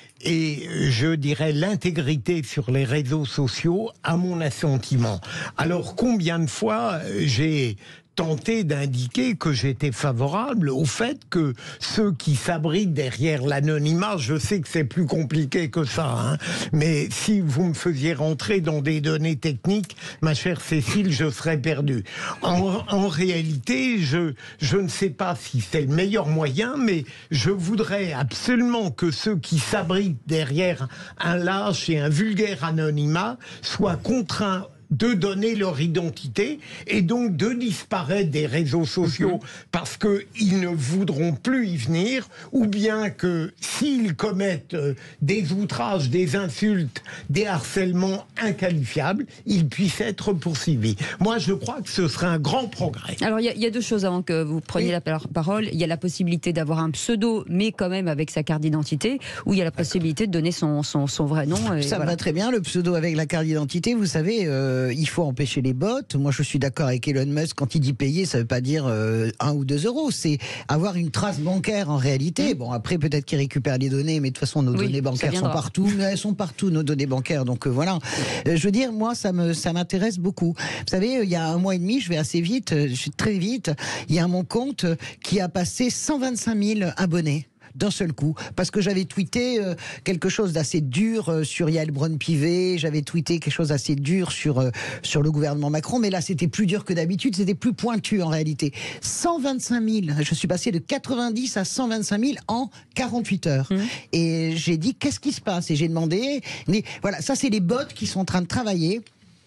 et, je dirais, l'intégrité sur les réseaux sociaux, à mon assentiment. Alors, combien de fois j'ai tenté d'indiquer que j'étais favorable au fait que ceux qui s'abritent derrière l'anonymat, je sais que c'est plus compliqué que ça, hein, mais si vous me faisiez rentrer dans des données techniques, ma chère Cécile, je serais perdu. En, en réalité, je, je ne sais pas si c'est le meilleur moyen, mais je voudrais absolument que ceux qui s'abritent derrière un lâche et un vulgaire anonymat soient contraints de donner leur identité et donc de disparaître des réseaux sociaux parce qu'ils ne voudront plus y venir, ou bien que s'ils commettent euh, des outrages, des insultes, des harcèlements inqualifiables, ils puissent être poursuivis. Moi, je crois que ce serait un grand progrès. Alors, il y, y a deux choses avant que vous preniez oui. la parole. Il y a la possibilité d'avoir un pseudo, mais quand même avec sa carte d'identité, ou il y a la possibilité de donner son, son, son vrai nom. Et Ça voilà. va très bien, le pseudo avec la carte d'identité, vous savez... Euh, il faut empêcher les bots. Moi, je suis d'accord avec Elon Musk. Quand il dit payer, ça ne veut pas dire euh, un ou deux euros. C'est avoir une trace bancaire en réalité. Bon, après, peut-être qu'il récupère les données, mais de toute façon, nos oui, données bancaires sont partout. Elles sont partout, nos données bancaires. Donc euh, voilà. Euh, je veux dire, moi, ça me, ça m'intéresse beaucoup. Vous savez, il y a un mois et demi, je vais assez vite, je suis très vite. Il y a mon compte qui a passé cent vingt-cinq mille abonnés. D'un seul coup, parce que j'avais tweeté euh, quelque chose d'assez dur euh, sur Yael Braun-Pivet, j'avais tweeté quelque chose d'assez dur sur, euh, sur le gouvernement Macron, mais là c'était plus dur que d'habitude, c'était plus pointu en réalité. cent vingt-cinq mille, je suis passé de quatre-vingt-dix à cent vingt-cinq mille en quarante-huit heures. Mmh. Et j'ai dit, qu'est-ce qui se passe? Et j'ai demandé, mais voilà, ça c'est les bots qui sont en train de travailler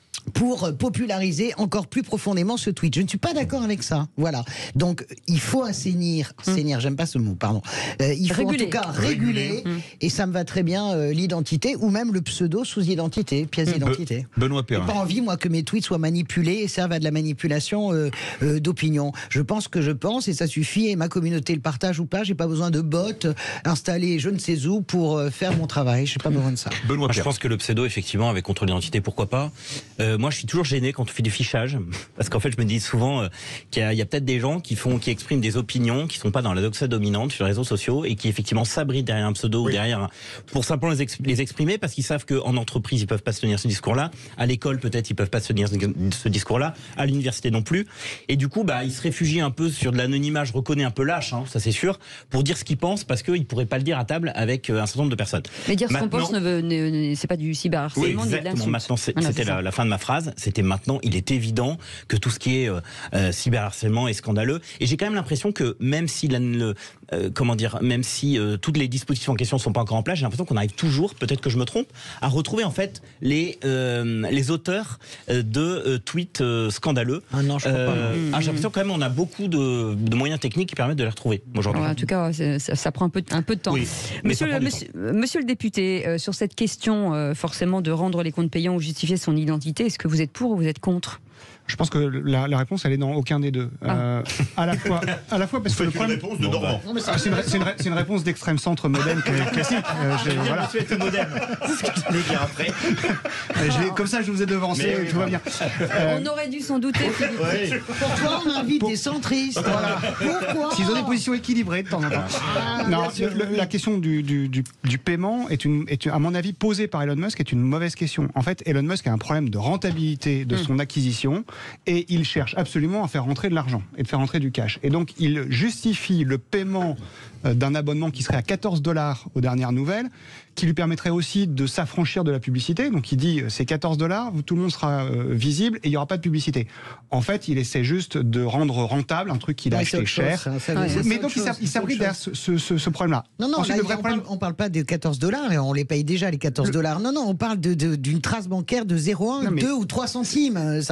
pour populariser encore plus profondément ce tweet. Je ne suis pas d'accord avec ça. Voilà. Donc, il faut assainir. Assainir, mmh. j'aime pas ce mot, pardon. Euh, il faut réguler. en tout cas réguler. réguler mmh. Et ça me va très bien euh, l'identité ou même le pseudo sous identité, pièce mmh. d'identité. Be- Benoît Perrin. J'ai pas envie, moi, que mes tweets soient manipulés et servent à de la manipulation euh, euh, d'opinion. Je pense que je pense et ça suffit. Et ma communauté le partage ou pas. J'ai pas besoin de bots installés je ne sais où pour euh, faire mon travail. J'ai pas besoin de ça. Benoît Perrin. Je pense que le pseudo, effectivement, avec contrôle d'identité, pourquoi pas. Euh, moi, je suis toujours gêné quand on fait du fichage, parce qu'en fait, je me dis souvent euh, qu'il y a, il y a peut-être des gens qui font, qui expriment des opinions qui sont pas dans la doxa dominante sur les réseaux sociaux et qui effectivement s'abritent derrière un pseudo oui. ou derrière un, pour simplement les, exp- les exprimer parce qu'ils savent qu'en entreprise ils peuvent pas se tenir ce discours-là, à l'école peut-être ils peuvent pas se tenir ce, ce discours-là, à l'université non plus, et du coup, bah, ils se réfugient un peu sur de l'anonymat. Je reconnais un peu lâche, hein, ça c'est sûr, pour dire ce qu'ils pensent parce qu'ils pourraient pas le dire à table avec un certain nombre de personnes. Mais dire maintenant, ce qu'on pense, ne veut, ne, ne, c'est pas du cyberharcèlement, oui, ni de l'insulte. Maintenant, c'est, voilà, c'était c'est la, la fin de ma phrase. C'était maintenant, il est évident que tout ce qui est euh, euh, cyberharcèlement est scandaleux. Et j'ai quand même l'impression que même si la, le, euh, comment dire, même si euh, toutes les dispositions en question sont pas encore en place, j'ai l'impression qu'on arrive toujours, peut-être que je me trompe, à retrouver en fait les euh, les auteurs euh, de euh, tweets euh, scandaleux. Ah non, je crois pas. Euh, mmh. ah, j'ai l'impression quand même on a beaucoup de, de moyens techniques qui permettent de les retrouver aujourd'hui. Ouais, en tout cas, ça, ça prend un peu un peu de temps. Oui, monsieur, le, monsieur, monsieur le député, euh, sur cette question euh, forcément de rendre les comptes payants ou justifier son identité, est-ce que vous êtes pour ou vous êtes contre? Je pense que la, la réponse, elle est dans aucun des deux. Ah. Euh, à la fois, à la fois parce que le problème. C'est une réponse de Normand. Non, c'est, une, c'est, une, c'est une réponse d'extrême centre modem classique. Euh, j'ai, voilà. Monsieur est modem. C'est ce que je voulais dire après. J'ai, comme ça, je vous ai devancé. Mais, tout oui, va bien. Euh, on aurait dû s'en douter. Oui. Pourquoi on invite pour... des centristes? Voilà. Pourquoi? S'ils ont des positions équilibrées de temps en temps. Ah, non, le, le, la question du, du, du, du paiement est, une, est, à mon avis, posée par Elon Musk, est une mauvaise question. En fait, Elon Musk a un problème de rentabilité de son mmh. acquisition. Et il cherche absolument à faire rentrer de l'argent et de faire rentrer du cash. Et donc, il justifie le paiement d'un abonnement qui serait à quatorze dollars aux dernières nouvelles, qui lui permettrait aussi de s'affranchir de la publicité. Donc il dit, c'est quatorze dollars, tout le monde sera euh, visible et il n'y aura pas de publicité. En fait, il essaie juste de rendre rentable un truc qu'il a ouais, acheté cher. Chose, ça, ça, ouais, mais donc chose, il s'abrite derrière ce, ce, ce problème-là. Non, non, Ensuite, là, le vrai on problème... ne parle pas des quatorze dollars et on les paye déjà les quatorze dollars. Non, non, on parle de, de, d'une trace bancaire de zéro virgule un, deux ou trois centimes. Ça n'a rien et à voir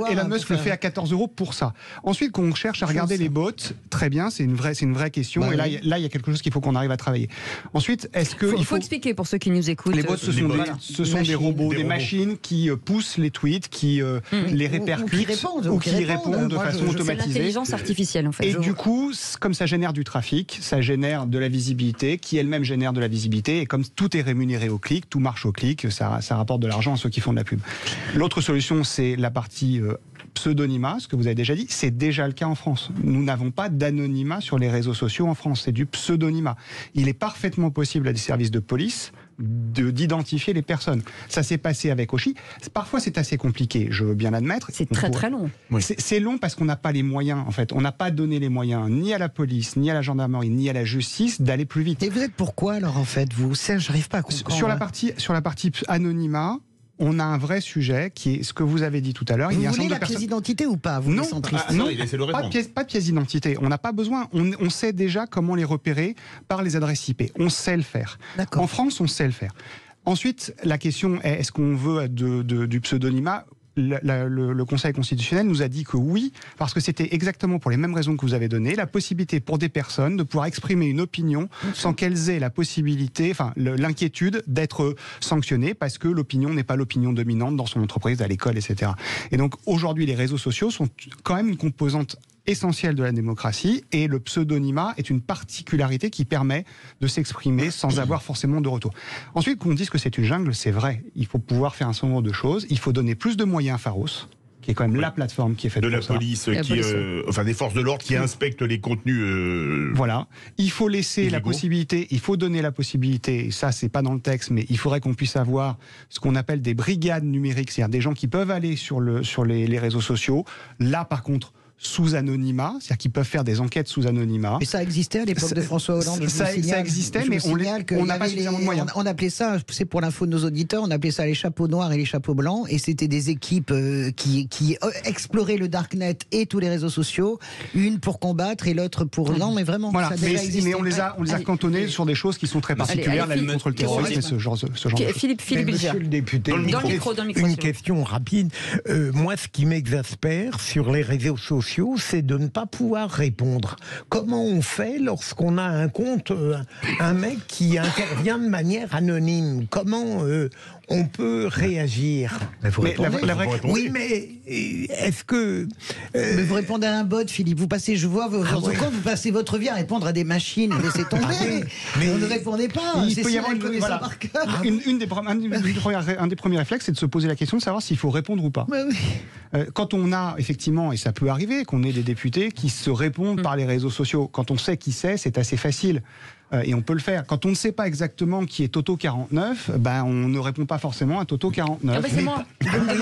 Elon Musk le fait à quatorze euros pour ça. Ensuite, quand on cherche à regarder les bots, très bien, c'est une vraie, c'est une vraie question. Bah, et là, oui. là, il y a quelque chose qu'il faut qu'on arrive à travailler. Ensuite, est-ce que faut, il faut, faut expliquer pour ceux qui nous écoutent. Les bots, ce sont, des, voilà. ce sont des robots, des, des robots. machines qui euh, poussent les tweets, qui euh, mmh. les répercutent, ou, ou qui répondent, ou qui répondent, répondent de Moi, façon je, je automatisée. C'est l'intelligence artificielle, en fait. Et je du vois. coup, comme ça génère du trafic, ça génère de la visibilité, qui elle-même génère de la visibilité. Et comme tout est rémunéré au clic, tout marche au clic, ça, ça rapporte de l'argent à ceux qui font de la pub. L'autre solution, c'est la partie euh, pseudonymat, ce que vous avez déjà dit. C'est déjà le cas en France. Nous n'avons pas d'anonymat sur les réseaux sociaux en France. C'est du pseudonymat. Il est parfaitement possible à des services de police de, d'identifier les personnes. Ça s'est passé avec Oshi. Parfois, c'est assez compliqué, je veux bien l'admettre. C'est très, pourrait... très long. Oui. C'est, c'est long parce qu'on n'a pas les moyens, en fait. On n'a pas donné les moyens ni à la police, ni à la gendarmerie, ni à la justice d'aller plus vite. Et vous êtes pourquoi, alors, en fait, vous ? Ça, j'arrive pas à comprendre. Sur la partie, sur la partie anonymat, on a un vrai sujet qui est ce que vous avez dit tout à l'heure. Vous il y a voulez un la personnes... pièce d'identité ou pas, vous, non, les centristes ah, non, non pas, de pièce, pas de pièce d'identité. On n'a pas besoin. On, on sait déjà comment les repérer par les adresses I P. On sait le faire. En France, on sait le faire. Ensuite, la question est, est-ce qu'on veut de, de, du pseudonymat ? La, la, le, le Conseil constitutionnel nous a dit que oui, parce que c'était exactement pour les mêmes raisons que vous avez données, la possibilité pour des personnes de pouvoir exprimer une opinion sans qu'elles aient la possibilité, enfin le, l'inquiétude d'être sanctionnées parce que l'opinion n'est pas l'opinion dominante dans son entreprise, à l'école, et cetera. Et donc aujourd'hui, les réseaux sociaux sont quand même une composante essentielle de la démocratie, et le pseudonymat est une particularité qui permet de s'exprimer sans avoir forcément de retour. Ensuite, qu'on dise que c'est une jungle, c'est vrai. Il faut pouvoir faire un certain nombre de choses. Il faut donner plus de moyens à Pharos, qui est quand même oui. la plateforme qui est faite de pour la ça. police, qui, la police, euh, enfin des forces de l'ordre qui oui. inspectent les contenus. Euh, voilà. Il faut laisser illégaux. la possibilité, il faut donner la possibilité, et ça c'est pas dans le texte, mais il faudrait qu'on puisse avoir ce qu'on appelle des brigades numériques, c'est-à-dire des gens qui peuvent aller sur, le, sur les, les réseaux sociaux. Là, par contre, sous anonymat, c'est-à-dire qu'ils peuvent faire des enquêtes sous anonymat. Mais ça existait à l'époque de François Hollande. Ça, ça, ça existait, mais on n'a pas suffisamment de moyens. On, on appelait ça, c'est pour l'info de nos auditeurs, on appelait ça les chapeaux noirs et les chapeaux blancs, et c'était des équipes euh, qui, qui exploraient le darknet et tous les réseaux sociaux, une pour combattre et l'autre pour... Non, mais vraiment, voilà. ça mais, déjà mais on les a, on les a cantonnés sur des choses qui sont très particulières, allez, allez, la lutte contre le terrorisme et ce genre, ce genre de choses. Philippe, Philippe Monsieur le député, dans le micro, dans le micro, dans le micro, une question rapide. Euh, moi, ce qui m'exaspère sur les réseaux sociaux, c'est de ne pas pouvoir répondre. Comment on fait lorsqu'on a un compte, euh, un mec qui intervient de manière anonyme? Comment euh, on peut réagir? Mais vous répondez. Mais la, la vraie... Oui, mais est-ce que... Euh... Mais vous répondez à un bot, Philippe. Vous passez, je vois, vos, ah, ouais. quand vous passez votre vie à répondre à des machines, laissez tomber. Ah, mais, mais on ne répondez pas. Il peut y avoir une, voilà. par cœur. Une, une des, un, des premiers, un des premiers réflexes, c'est de se poser la question de savoir s'il faut répondre ou pas. Bah oui. euh, quand on a, effectivement, et ça peut arriver, qu'on ait des députés qui se répondent mmh. par les réseaux sociaux, quand on sait qui c'est, c'est assez facile. Euh, et on peut le faire. Quand on ne sait pas exactement qui est Toto quarante-neuf, ben on ne répond pas forcément à Toto quarante-neuf. Ah bah c'est moi.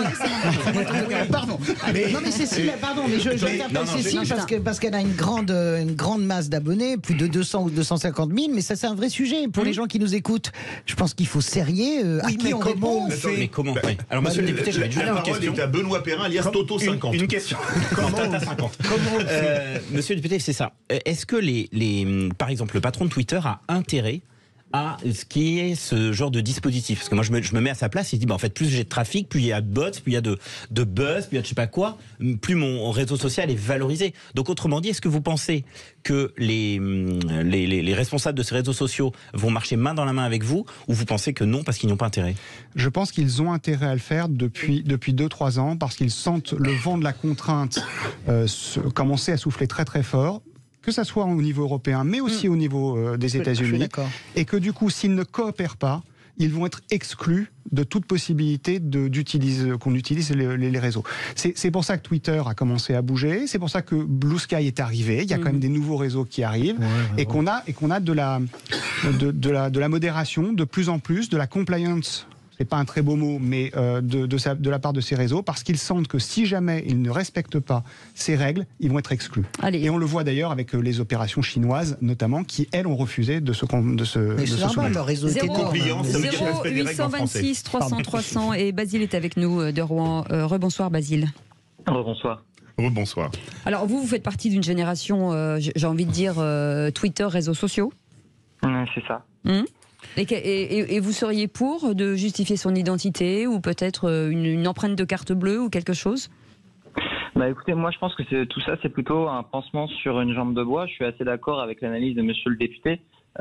Pardon. Mais... Non mais Cécile, pardon, mais je, je t'appelle Cécile parce que parce qu'elle a une grande une grande masse d'abonnés, plus de deux cents ou deux cent cinquante mille. Mais ça c'est un vrai sujet pour mmh. les gens qui nous écoutent. Je pense qu'il faut sérieux. Euh, oui, à qui mais on comment répond on fait Mais comment ouais. Alors Monsieur le député, j'avais juste une question. C'est à Benoît Perrin, alias Toto cinquante. Une question. Comment Tata cinquante. Comment on fait Monsieur le député, c'est ça. Est-ce que les les par exemple le patron de Twitter a intérêt à ce qui est ce genre de dispositif? Parce que moi je me, je me mets à sa place et je dis bah en fait plus j'ai de trafic, plus il y a de bots, plus il y a de, de buzz, plus il y a de je sais pas quoi, plus mon réseau social est valorisé. Donc autrement dit, est-ce que vous pensez que les, les, les, les responsables de ces réseaux sociaux vont marcher main dans la main avec vous, ou vous pensez que non parce qu'ils n'ont pas intérêt? Je pense qu'ils ont intérêt à le faire depuis depuis deux trois ans parce qu'ils sentent le vent de la contrainte euh, se, commencer à souffler très très fort, que ça soit au niveau européen, mais aussi mmh. au niveau euh, des États-Unis, et que du coup, s'ils ne coopèrent pas, ils vont être exclus de toute possibilité de, d'utiliser, qu'on utilise les, les, les réseaux. C'est, c'est pour ça que Twitter a commencé à bouger, c'est pour ça que Blue Sky est arrivé, il y a mmh. quand même des nouveaux réseaux qui arrivent, ouais, ouais, et, qu'on a, et qu'on a de la, de, de, la, de la modération de plus en plus, de la compliance. C'est pas un très beau mot, mais euh, de, de, sa, de la part de ces réseaux, parce qu'ils sentent que si jamais ils ne respectent pas ces règles, ils vont être exclus. Allez. Et on le voit d'ailleurs avec euh, les opérations chinoises, notamment, qui, elles, ont refusé de se de se, mais de se normal, leur réseau est énorme. zéro huit cent vingt-six trois cents trois cents et Basile est avec nous de Rouen. Euh, rebonsoir Basile. Rebonsoir. Rebonsoir. Alors vous, vous faites partie d'une génération, euh, j'ai envie de dire, euh, Twitter, réseaux sociaux. Mmh, c'est ça. Mmh. Et, et, et vous seriez pour de justifier son identité ou peut-être une, une empreinte de carte bleue ou quelque chose? Bah écoutez, moi je pense que c'est, tout ça c'est plutôt un pansement sur une jambe de bois. Je suis assez d'accord avec l'analyse de monsieur le député.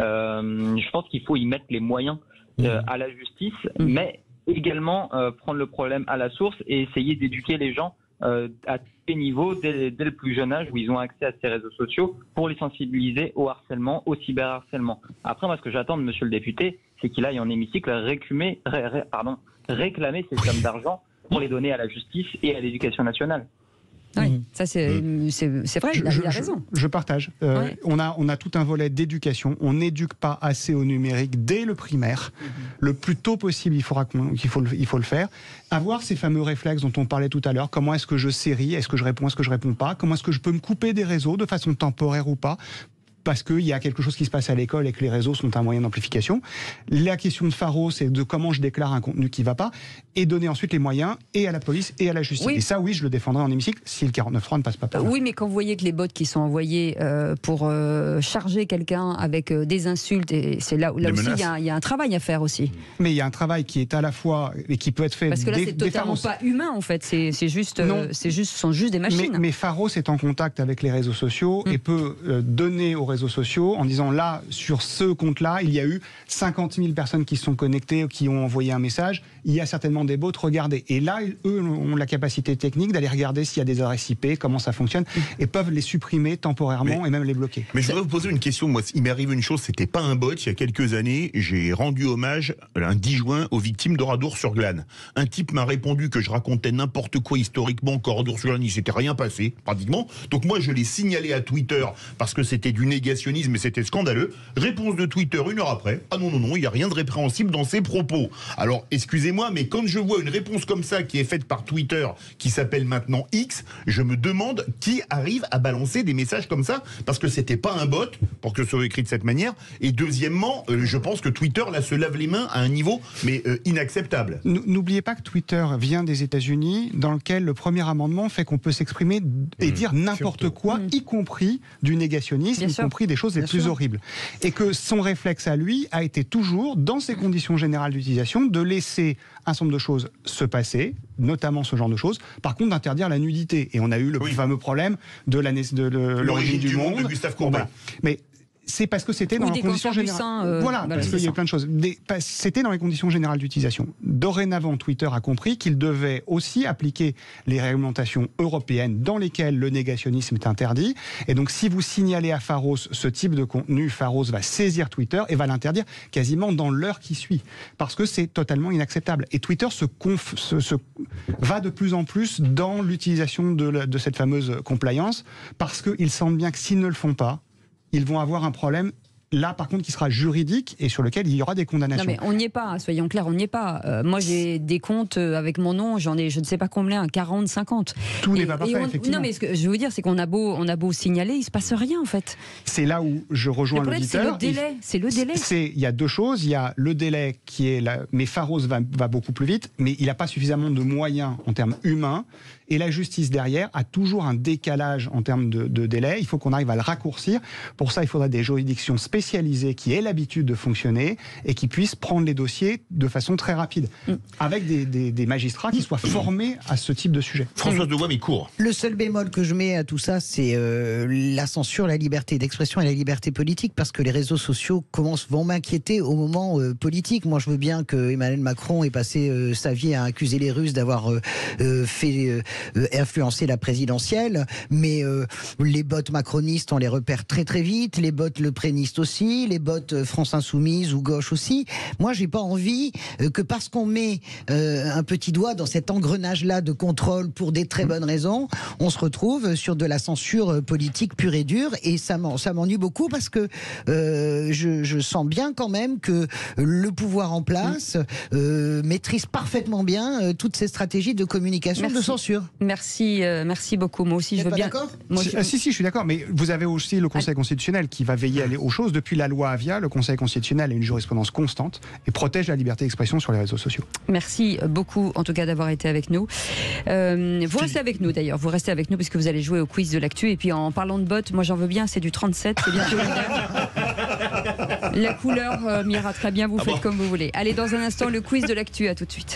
Euh, je pense qu'il faut y mettre les moyens euh, à la justice, mmh. mais également euh, prendre le problème à la source et essayer d'éduquer les gens euh, à tous les niveaux dès, dès le plus jeune âge où ils ont accès à ces réseaux sociaux pour les sensibiliser au harcèlement, au cyberharcèlement. Après, moi ce que j'attends de monsieur le député, c'est qu'il aille en hémicycle réclamer, ré, ré, pardon, réclamer ces sommes d'argent pour les donner à la justice et à l'éducation nationale. Oui, mmh. ça c'est, mmh. c'est, c'est vrai, il a, je, il a je, raison. Je partage. Euh, ouais. on, a, on a tout un volet d'éducation. On n'éduque pas assez au numérique dès le primaire. Mmh. Le plus tôt possible, il, faudra qu'il faut, le, il faut le faire. Avoir ces fameux réflexes dont on parlait tout à l'heure. Comment est-ce que je série? Est-ce que je réponds? Est-ce que je réponds pas? Comment est-ce que je peux me couper des réseaux de façon temporaire ou pas? Parce qu'il y a quelque chose qui se passe à l'école et que les réseaux sont un moyen d'amplification. La question de Pharos, c'est de comment je déclare un contenu qui ne va pas, et donner ensuite les moyens et à la police et à la justice. Oui. Et ça, oui, je le défendrai en hémicycle si le quarante-neuf trois ne passe pas par là. Oui, mais quand vous voyez que les bots qui sont envoyés euh, pour euh, charger quelqu'un avec euh, des insultes, et c'est là, là aussi, il y, y a un travail à faire aussi. Mais il y a un travail qui est à la fois, et qui peut être fait... Parce que là, des, c'est totalement pas humain, en fait. C'est, c'est juste, euh, c'est juste, ce sont juste des machines. Mais, mais Pharos est en contact avec les réseaux sociaux mmh. et peut euh, donner aux réseaux sociaux en disant là, sur ce compte-là, il y a eu cinquante mille personnes qui se sont connectées, qui ont envoyé un message. Il y a certainement des bots, regardez. Et là, eux ont la capacité technique d'aller regarder s'il y a des adresses I P, comment ça fonctionne, et peuvent les supprimer temporairement mais, et même les bloquer. Mais je voudrais vous poser une question. Moi, il m'est arrivé une chose, c'était pas un bot. Il y a quelques années, j'ai rendu hommage un dix juin aux victimes d'Oradour-sur-Glane. Un type m'a répondu que je racontais n'importe quoi historiquement, qu'Oradour-sur-Glane, il s'était rien passé, pratiquement. Donc moi, je l'ai signalé à Twitter parce que c'était du négationnisme et c'était scandaleux. Réponse de Twitter une heure après. Ah non, non, non, il n'y a rien de répréhensible dans ses propos. Alors, excusez-moi, mais quand je vois une réponse comme ça qui est faite par Twitter, qui s'appelle maintenant X, je me demande qui arrive à balancer des messages comme ça, parce que c'était pas un bot, pour que ce soit écrit de cette manière. Et deuxièmement, euh, je pense que Twitter, là, se lave les mains à un niveau, mais euh, inacceptable. N'oubliez pas que Twitter vient des États-Unis, dans lequel le premier amendement fait qu'on peut s'exprimer et mmh, dire n'importe quoi, mmh. y compris du négationnisme, Bien y sûr. compris des choses les Bien plus sûr. horribles. Et que son réflexe à lui a été toujours, dans ses conditions générales d'utilisation, de laisser un certain nombre de choses se passer, notamment ce genre de choses. Par contre, d'interdire la nudité. Et on a eu le oui. fameux problème de l'origine du, du monde de Gustave Courbet. Voilà. Mais c'est parce que c'était dans les conditions générales. Euh, voilà, parce qu'il y a eu plein de choses. Des, c'était dans les conditions générales d'utilisation. Dorénavant, Twitter a compris qu'il devait aussi appliquer les réglementations européennes dans lesquelles le négationnisme est interdit. Et donc, si vous signalez à Pharos ce type de contenu, Pharos va saisir Twitter et va l'interdire quasiment dans l'heure qui suit, parce que c'est totalement inacceptable. Et Twitter se, conf, se, se va de plus en plus dans l'utilisation de, la, de cette fameuse compliance, parce qu'ils sentent bien que s'ils ne le font pas, ils vont avoir un problème, là par contre, qui sera juridique et sur lequel il y aura des condamnations. Non mais on n'y est pas, soyons clairs, on n'y est pas. Euh, moi j'ai des comptes avec mon nom, j'en ai je ne sais pas combien, quarante, cinquante. Tout n'est pas parfait, on, effectivement. Non mais ce que je veux vous dire, c'est qu'on a beau, on a beau signaler, il ne se passe rien en fait. C'est là où je rejoins le l'auditeur. C'est le délai, c'est le délai. C'est, il y a deux choses, il y a le délai qui est là, mais Pharos va, va beaucoup plus vite, mais il n'a pas suffisamment de moyens en termes humains. Et la justice derrière a toujours un décalage en termes de, de délai. Il faut qu'on arrive à le raccourcir. Pour ça, il faudra des juridictions spécialisées qui aient l'habitude de fonctionner et qui puissent prendre les dossiers de façon très rapide, mmh. avec des, des, des magistrats qui soient formés à ce type de sujet. Françoise Devois, mais court. Le seul bémol que je mets à tout ça, c'est euh, la censure, la liberté d'expression et la liberté politique, parce que les réseaux sociaux commencent, vont m'inquiéter au moment euh, politique. Moi, je veux bien que Emmanuel Macron ait passé euh, sa vie à accuser les Russes d'avoir euh, euh, fait... Euh, Euh, influencer la présidentielle, mais euh, les bots macronistes, on les repère très très vite, les bots le prénistes aussi, les bots euh, France Insoumise ou gauche aussi. Moi, j'ai pas envie euh, que parce qu'on met euh, un petit doigt dans cet engrenage-là de contrôle pour des très bonnes raisons, on se retrouve sur de la censure politique pure et dure, et ça m'ennuie beaucoup parce que euh, je, je sens bien quand même que le pouvoir en place euh, maîtrise parfaitement bien euh, toutes ces stratégies de communication, Merci. de censure. Merci, euh, merci beaucoup. Moi aussi, je veux pas bien. D'accord Moi, si, je... ah, si, si, je suis d'accord. Mais vous avez aussi le Conseil constitutionnel qui va veiller aller aux choses. Depuis la loi Avia, le Conseil constitutionnel a une jurisprudence constante et protège la liberté d'expression sur les réseaux sociaux. Merci beaucoup, en tout cas, d'avoir été avec nous. Euh, vous restez avec nous, d'ailleurs. Vous restez avec nous puisque vous allez jouer au quiz de l'actu. Et puis, en parlant de bottes, moi, j'en veux bien. C'est du trente-sept. C'est bientôt l'hiver. La couleur euh, m'ira très bien. Vous ah faites bon comme vous voulez. Allez, dans un instant, le quiz de l'actu. À tout de suite.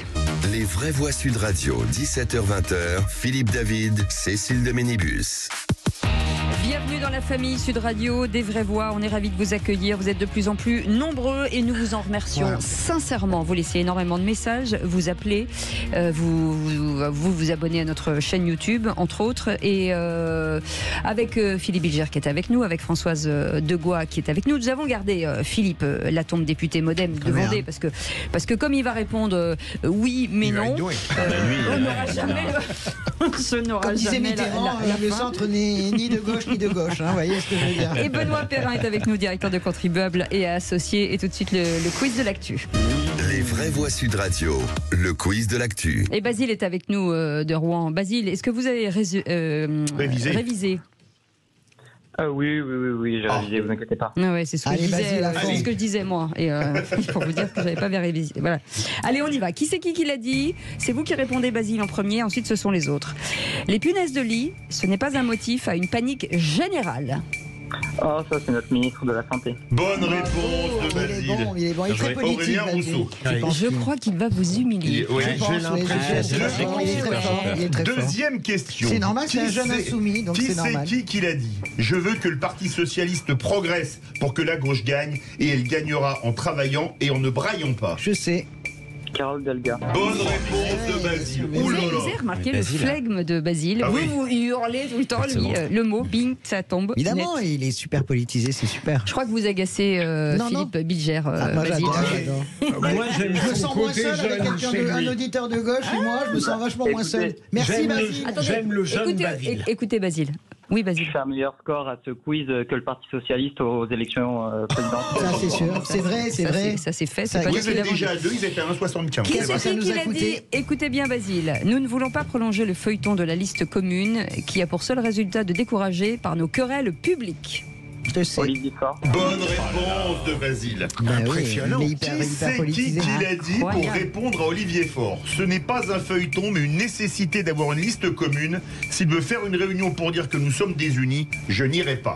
Les vraies voix Sud Radio, dix-sept heures vingt, Philippe David, Cécile de Ménibus. Bienvenue dans la famille Sud Radio, des vraies voix. On est ravis de vous accueillir. Vous êtes de plus en plus nombreux et nous vous en remercions voilà. sincèrement. Vous laissez énormément de messages, vous appelez, euh, vous, vous, vous vous abonnez à notre chaîne YouTube, entre autres. Et euh, avec euh, Philippe Bilger qui est avec nous, avec Françoise Degois qui est avec nous, nous avons gardé euh, Philippe euh, Latombe, député Modem de Vendée, hein. parce, que, parce que comme il va répondre euh, oui mais il non, euh, on n'aura jamais le... Ce n'aura Comme disait jamais Mitterrand, la, la, la le fin. centre n'est ni de gauche ni de gauche, hein, vous voyez ce que je veux dire. Et Benoît Perrin est avec nous, directeur de contribuables et associé. Et tout de suite, le, le quiz de l'actu. Les vraies voix Sud Radio, le quiz de l'actu. Et Basile est avec nous euh, de Rouen. Basile, est-ce que vous avez résu- euh, révisé, révisé Euh, oui, oui, oui, oui, j'ai Oh. révisé, vous inquiétez pas. Ah ouais, c'est ce que Allez, je disais, vas-y, la euh, fin. c'est ce que je disais moi. Et euh, pour vous dire que j'avais pas bien révisé. Voilà. Allez, on y va. Qui c'est qui qui l'a dit? C'est vous qui répondez, Basile, en premier. Ensuite, ce sont les autres. Les punaises de lit, ce n'est pas un motif à une panique générale. Oh, ça, c'est notre ministre de la Santé. Bonne réponse de Il est Basile. bon, il est bon, il est très politique. Aurélien Basile. Rousseau. Je pense Je qu'il- crois qu'il va vous humilier. Oui, Je pense, j'ai oui, l'impression. je- je- je- Deux- il est très fort, il est très fort. Deuxième question. C'est normal, c'est Qui un jeune c'est- insoumis, donc qui c'est normal. qui qui l'a dit? Je veux que le Parti Socialiste progresse pour que la gauche gagne, et elle gagnera en travaillant et en ne braillant pas. Je sais. Carole Delga. Bonne réponse de Basile. Vous Ouh là avez, là. vous avez remarqué Basile. le flegme de Basile. Ah vous, oui. vous hurlez tout le temps, lui, Forcément. euh, le mot, bing, ça tombe. Évidemment, net. il est super politisé, c'est super. Je crois que vous agacez euh, Non, Philippe Bilger, euh, Ah, moi, Basile. j'adore, j'adore. Moi, j'aime Je me son sens moins côté seul avec jeune quelqu'un chez de, un lui. auditeur de gauche et moi, je me sens vachement moins seul. Merci J'aime le- Basile. Attendez, J'aime le jeune écoutez, Basile. é- Écoutez Basile. Oui, Basile. Je fais un meilleur score à ce quiz que le Parti Socialiste aux élections euh, présidentielles. Ça c'est sûr, c'est vrai, c'est Ça, vrai. Ça s'est fait. Ça, C'est pas Vous nous qui êtes l'avons déjà à dit. deux, ils étaient à un virgule soixante-quinze. Qui C'est vrai. c'est ça nous qui a l'a coûté dit? Écoutez bien, Basile. Nous ne voulons pas prolonger le feuilleton de la liste commune qui a pour seul résultat de décourager par nos querelles publiques. Je te sais. Olivier Faure. Bonne réponse de Basile. Bah oui, Impressionnant. il est hyper, Qui hyper c'est qui politisé. qui l'a dit pour Incroyable. répondre à Olivier Faure? Ce n'est pas un feuilleton, mais une nécessité d'avoir une liste commune. S'il veut faire une réunion pour dire que nous sommes désunis, je n'irai pas.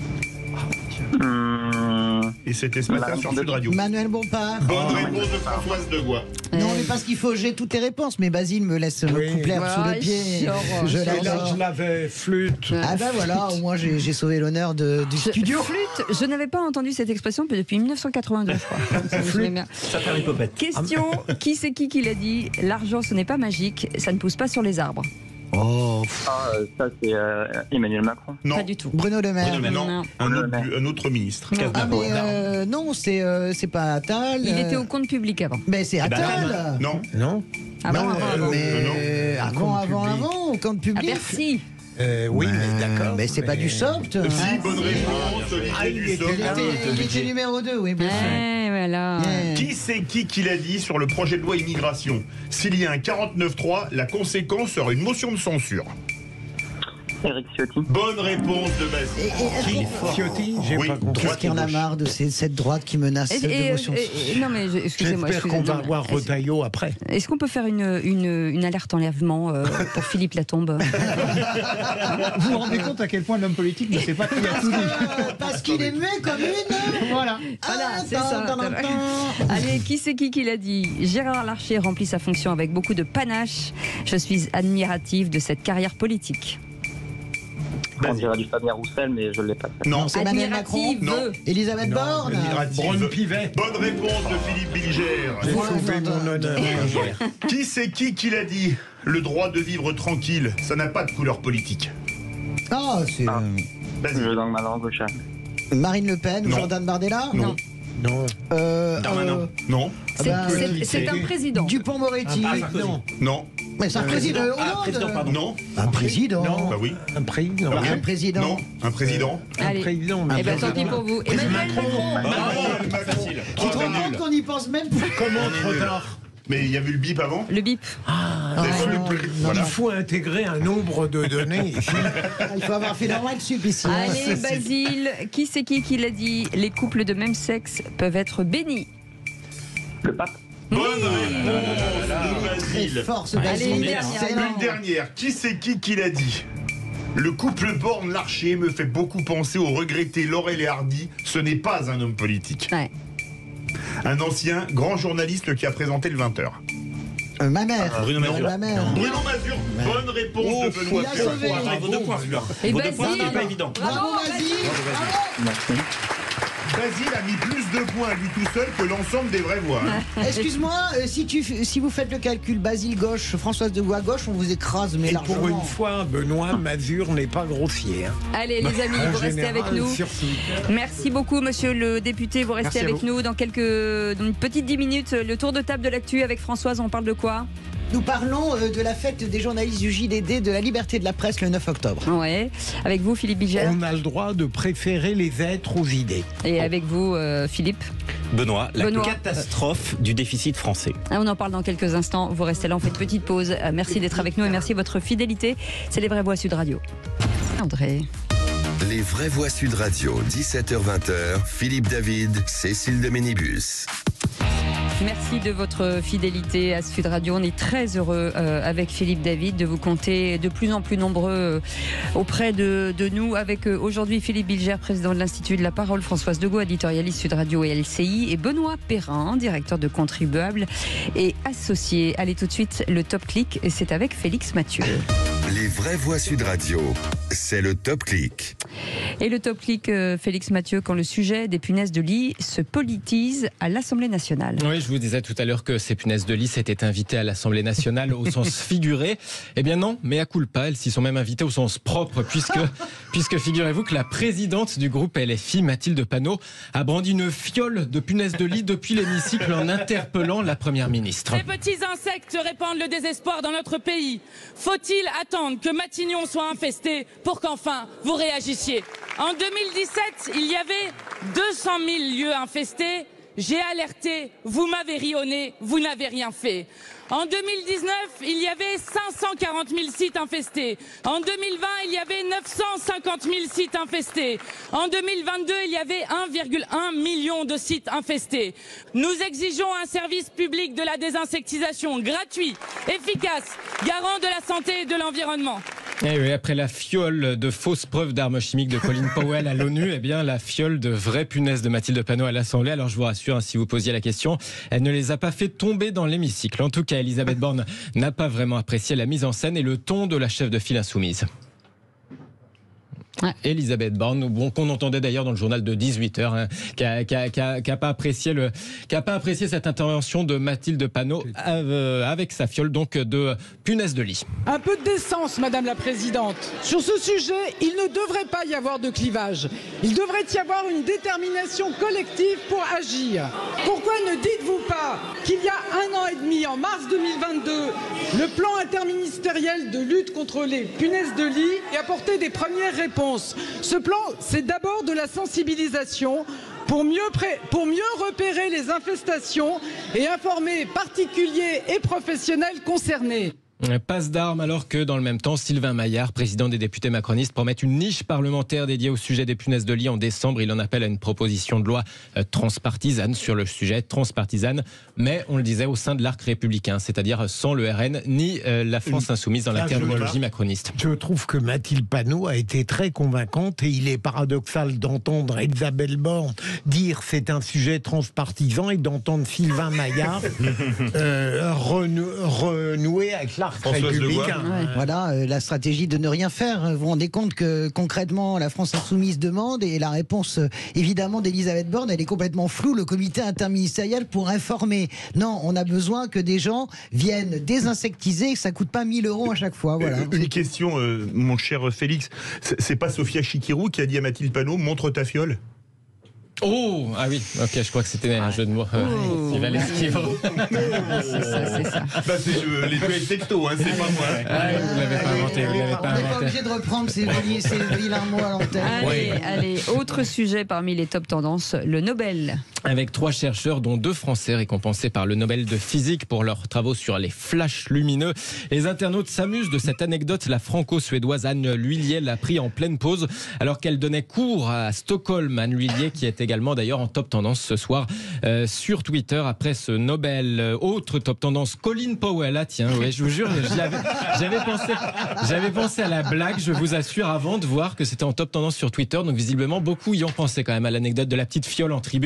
Hum, Et c'était ce matin Madame sur de- Sud Radio. Manuel Bompard. Bonne réponse de Françoise Degois. Non, mais parce qu'il faut j'ai toutes les réponses. Mais Basile me laisse me Oui. couper l'herbe sous Ah, le pied. genre, Je genre. l'adore. Je l'avais flûte. Ah ben voilà, au moins j'ai j'ai sauvé l'honneur de- du Je- studio. Flûte, je n'avais pas entendu cette expression depuis mille neuf cent quatre-vingt-deux, je crois. Ça, je me souviens bien. Ça fait Harry Poppet. Question, qui c'est qui qui l'a dit? L'argent, ce n'est pas magique, ça ne pousse pas sur les arbres. Oh, Ah, euh, ça, c'est euh, Emmanuel Macron. Non. Pas du tout. Bruno Le Maire. Bruno, mais non, Non. un autre, un autre ministre. Ah mais euh, non, c'est euh, c'est pas Attal. Il euh, était au compte public avant. Mais c'est ben, Attal. Non. Non Avant, Non, avant, euh, avant. mais Non. avant, compte avant, public. avant, au compte À public. Bercy. Euh, Oui, mais d'accord. Mais c'est pas du soft. hein. Si, bonne réponse, Ah, Olivier il Dussopt. était Il là. était, il était numéro deux, oui, bien sûr. Ouais, voilà. Yeah. Qui c'est qui qui l'a dit sur le projet de loi immigration? S'il y a un quarante-neuf trois, la conséquence sera une motion de censure. Eric Ciotti. Bonne réponse de Et, Basile. et est-ce qu'on- Ciotti, j'ai Oui. pas compris. Qu'est-ce qu'il y en a marre de ces- cette droite qui menace Et- de et- motion de et- censure. et- non mais je- excusez-moi. J'espère qu'on excusez-moi. va avoir Est-ce- Retailleau après. Est-ce qu'on peut faire une, une, une alerte enlèvement euh, pour Philippe Latombe? Vous vous rendez compte à quel point l'homme politique ne sait pas qui a tout dit. Euh, Parce qu'il est muet comme une. Voilà. Voilà, Ah, c'est ça. tan, tan, tan, tan. Allez, qui c'est qui qui l'a dit? Gérard Larcher remplit sa fonction avec beaucoup de panache. Je suis admiratif de cette carrière politique. On dirait du Fabien Roussel, mais je ne l'ai pas fait. Non. C'est Emmanuel Macron. Admirative. Non. Elisabeth Borne. Admirative. Brune Pivet. Bonne réponse de Philippe Bilger. J'ai Ouais, sauvé attends, mon honneur hier. Qui c'est qui qui l'a dit? Le droit de vivre tranquille, ça n'a pas de couleur politique. Ah, c'est Ah. Vas-y. Je donne ma langue au chat. euh, Marine Le Pen ou Non. Jordan Bardella. Non. Non. Euh, Darmanin. euh, Non. C'est bah, c'est- euh, c'est un président. Dupont-Moretti. Ah, non. Non. Mais c'est un président. Ah, Hollande. président, pardon. Non. Un président. Non. Bah oui. Un président. Un président. Non. Un président. Un Allez. président. Eh mais ben je- tant pis pour vous. Emmanuel Macron. Facile. Tu te rends compte qu'on y pense même pas. Comment trop tard? Mais il y a vu le bip avant? Le bip. Ah, C'est non, plus- non, voilà. Il faut intégrer un nombre de données. Il faut avoir fait leur maths sup ici. hein. Allez, Basile, qui c'est qui qui l'a dit? Les couples de même sexe peuvent être bénis. Le pape. Bonne réponse de Très Basile. fort ce Allez, Basile. une dernière. Excellent. Une dernière. Qui c'est qui qui l'a dit? Le couple Borne-Larcher me fait beaucoup penser au regretté Laurel et Hardy. Ce n'est pas un homme politique. Ouais. Un ancien grand journaliste qui a présenté le vingt heures. Euh, ma mère. Bruno Mazur. Ma mère. Bruno Mazur, bonne réponse Oh, de Benoît. il a sauvé. Vos deux points, celui-là. Et Vos deux points, Basile. ce n'est pas évident. Bravo, vas-y. Basile a mis plus de points à lui tout seul que l'ensemble des vraies voix. hein. Excuse-moi, euh, si, tu, si vous faites le calcul, Basile gauche, Françoise de Gaulle à gauche, on vous écrase, mais Et largement. pour une fois, Benoît Mazur n'est pas grossier. hein. Allez, les amis, En vous restez général, avec nous. sur Twitter. Merci beaucoup, monsieur le député. Vous restez Merci à avec vous. nous dans quelques dans une petite dix minutes. Le tour de table de l'actu avec Françoise. On parle de quoi? Nous parlons euh, de la fête des journalistes du J D D de la liberté de la presse le neuf octobre. Ouais. Avec vous, Philippe Bilger. On a le droit de préférer les êtres aux idées. Et avec vous, euh, Philippe. Benoît, la Benoît. catastrophe du déficit français. Ah, on en parle dans quelques instants. Vous restez là, on fait une petite pause. Euh, Merci d'être avec nous et merci de votre fidélité. C'est les vraies voix Sud Radio. André. Les vraies voix Sud Radio, dix-sept heures vingt, Philippe David, Cécile de Ménibus. Merci de votre fidélité à Sud Radio. On est très heureux euh, avec Philippe David de vous compter de plus en plus nombreux euh, auprès de, de nous. Avec euh, aujourd'hui Philippe Bilger, président de l'Institut de la Parole, Françoise Degault, éditorialiste Sud Radio et L C I, et Benoît Perrin, directeur de Contribuables et associé. Allez tout de suite, le Top Click, et c'est avec Félix Mathieu. Les vraies voix Sud Radio, c'est le Top Click. Et le Top Click, euh, Félix Mathieu, quand le sujet des punaises de lit se politise à l'Assemblée nationale. Oui, je vous disais tout à l'heure que ces punaises de lit étaient invitées à l'Assemblée nationale au sens figuré. Eh bien non, mais à culpa, elles s'y sont même invitées au sens propre, puisque, puisque figurez-vous que la présidente du groupe L F I, Mathilde Panot, a brandi une fiole de punaises de lit depuis l'hémicycle en interpellant la Première ministre. Ces petits insectes répandent le désespoir dans notre pays. Faut-il attendre que Matignon soit infesté pour qu'enfin vous réagissiez? En deux mille dix-sept, il y avait deux cent mille lieux infestés. J'ai alerté, vous m'avez ri au nez, vous n'avez rien fait. En deux mille dix-neuf, il y avait cinq cent quarante mille sites infestés. En deux mille vingt, il y avait neuf cent cinquante mille sites infestés. En deux mille vingt-deux, il y avait un virgule un million de sites infestés. Nous exigeons un service public de la désinsectisation gratuit, efficace, garant de la santé et de l'environnement. Et oui, après la fiole de fausses preuves d'armes chimiques de Colin Powell à l'ONU, eh bien la fiole de vraies punaises de Mathilde Panot à l'Assemblée. Alors je vous rassure, hein, si vous posiez la question, elle ne les a pas fait tomber dans l'hémicycle. En tout cas, Elisabeth Borne n'a pas vraiment apprécié la mise en scène et le ton de la chef de file insoumise. Ouais. Elisabeth Borne, bon, qu'on entendait d'ailleurs dans le journal de dix-huit heures, hein, qui n'a qui a, qui a, qui a pas apprécié le, qui a pas apprécié cette intervention de Mathilde Panot euh, avec sa fiole donc de punaise de lit. Un peu de décence, Madame la Présidente. Sur ce sujet, il ne devrait pas y avoir de clivage. Il devrait y avoir une détermination collective pour agir. Pourquoi ne dites-vous pas qu'il y a un an et demi, en mars deux mille vingt-deux, le plan interministériel de lutte contre les punaises de lit a apporté des premières réponses. Ce plan, c'est d'abord de la sensibilisation pour mieux, pré- pour mieux repérer les infestations et informer particuliers et professionnels concernés. Passe d'armes alors que dans le même temps, Sylvain Maillard, président des députés macronistes, promet une niche parlementaire dédiée au sujet des punaises de lit en décembre. Il en appelle à une proposition de loi transpartisane sur le sujet, transpartisane, mais on le disait au sein de l'arc républicain, c'est-à-dire sans le R N ni euh, la France insoumise dans la terminologie macroniste. Je trouve que Mathilde Panot a été très convaincante et il est paradoxal d'entendre Elisabeth Borne dire c'est un sujet transpartisan et d'entendre Sylvain Maillard euh, renou- renouer avec l'arc républicain. Ouais. Voilà euh, la stratégie de ne rien faire. Vous vous rendez compte que concrètement la France insoumise demande et la réponse euh, évidemment d'Elisabeth Borne elle est complètement floue. Le comité interministériel pour informer. Non, on a besoin que des gens viennent désinsectiser, que ça coûte pas mille euros à chaque fois. Voilà. Euh, une question, euh, mon cher Félix, c'est, c'est pas Sophia Chikirou qui a dit à Mathilde Panot montre ta fiole? Oh, ah oui, ok, je crois que c'était un jeu de mots. Euh, oh. Il va l'esquiver. C'est ça, c'est ça. Bah, c'est euh, les deux textos, hein, c'est pas moi. Ah, vous l'avez pas inventé, vous l'avez pas On n'est pas inventé. obligé de reprendre ces, vili- ces vilains mots à l'antenne. Allez, allez, autre sujet parmi les top tendances, le Nobel. Avec trois chercheurs, dont deux Français récompensés par le Nobel de physique pour leurs travaux sur les flashs lumineux. Les internautes s'amusent de cette anecdote. La franco-suédoise Anne Lhuillier l'a pris en pleine pause alors qu'elle donnait cours à Stockholm. Anne Lhuillier qui est également d'ailleurs en top tendance ce soir euh, sur Twitter après ce Nobel. Euh, autre top tendance, Colin Powell. Ah tiens, ouais, je vous jure, j'avais, j'avais pensé, j'avais pensé à la blague, je vous assure, avant de voir que c'était en top tendance sur Twitter. Donc visiblement, beaucoup y ont pensé quand même à l'anecdote de la petite fiole en tribune.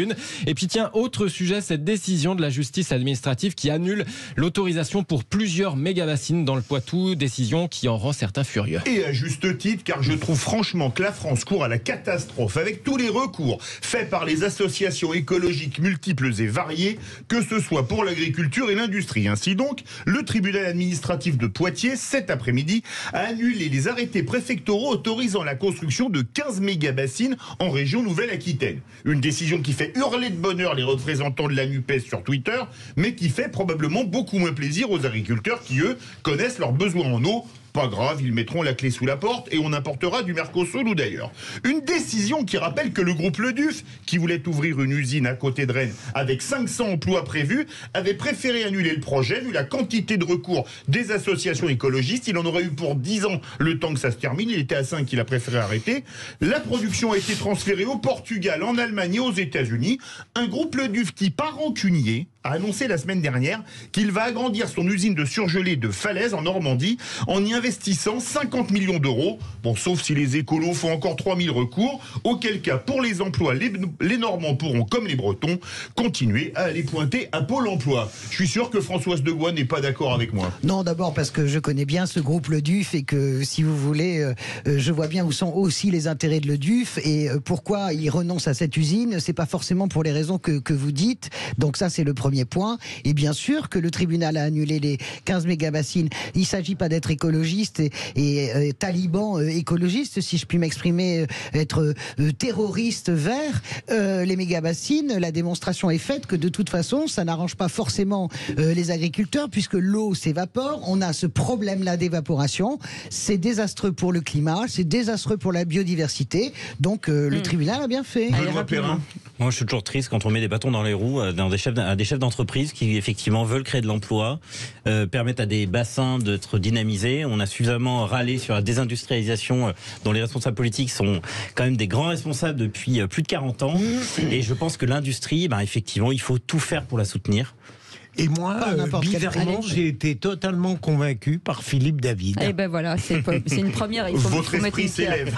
Et puis tiens, autre sujet, cette décision de la justice administrative qui annule l'autorisation pour plusieurs méga-bassines dans le Poitou, décision qui en rend certains furieux. Et à juste titre, car je trouve franchement que la France court à la catastrophe avec tous les recours faits par les associations écologiques multiples et variées, que ce soit pour l'agriculture et l'industrie. Ainsi donc, le tribunal administratif de Poitiers, cet après-midi, a annulé les arrêtés préfectoraux autorisant la construction de quinze méga-bassines en région Nouvelle-Aquitaine. Une décision qui fait hurler de bonheur les représentants de la NUPES sur Twitter, mais qui fait probablement beaucoup moins plaisir aux agriculteurs qui, eux, connaissent leurs besoins en eau. Pas grave, ils mettront la clé sous la porte et on importera du Mercosur ou d'ailleurs. Une décision qui rappelle que le groupe Le Duf, qui voulait ouvrir une usine à côté de Rennes avec cinq cents emplois prévus, avait préféré annuler le projet vu la quantité de recours des associations écologistes. Il en aurait eu pour dix ans le temps que ça se termine. Il était à cinq, il a préféré arrêter. La production a été transférée au Portugal, en Allemagne et aux États-Unis. Un groupe Le Duf qui, pas rancunier, a annoncé la semaine dernière qu'il va agrandir son usine de surgelés de Falaise en Normandie en y investissant cinquante millions d'euros. Bon, sauf si les écolos font encore trois mille recours, auquel cas, pour les emplois, les, les Normands pourront, comme les Bretons, continuer à aller pointer à Pôle emploi. Je suis sûr que Françoise Degois n'est pas d'accord avec moi. Non, d'abord parce que je connais bien ce groupe Le Duf et que, si vous voulez, euh, je vois bien où sont aussi les intérêts de Le Duf et euh, pourquoi il renonce à cette usine. C'est pas forcément pour les raisons que, que vous dites. Donc ça, c'est le premier point. Et bien sûr que le tribunal a annulé les quinze méga-bassines. Il ne s'agit pas d'être écologiste et, et euh, taliban euh, écologiste, si je puis m'exprimer, euh, être euh, terroriste vert. Euh, les méga-bassines, la démonstration est faite que de toute façon, ça n'arrange pas forcément euh, les agriculteurs puisque l'eau s'évapore. On a ce problème-là d'évaporation. C'est désastreux pour le climat, c'est désastreux pour la biodiversité. Donc euh, le mmh. tribunal a bien fait. Allez, Moi, je suis toujours triste quand on met des bâtons dans les roues dans des chefs, à des chefs d'entreprise qui, effectivement, veulent créer de l'emploi, euh, permettent à des bassins d'être dynamisés. On a suffisamment râlé sur la désindustrialisation euh, dont les responsables politiques sont quand même des grands responsables depuis euh, plus de quarante ans. Et je pense que l'industrie, ben, effectivement, il faut tout faire pour la soutenir. Et moi, euh, bizarrement, j'ai été totalement convaincu par Philippe David. Et ben voilà, c'est une première. Il faut, Votre faut esprit s'élève.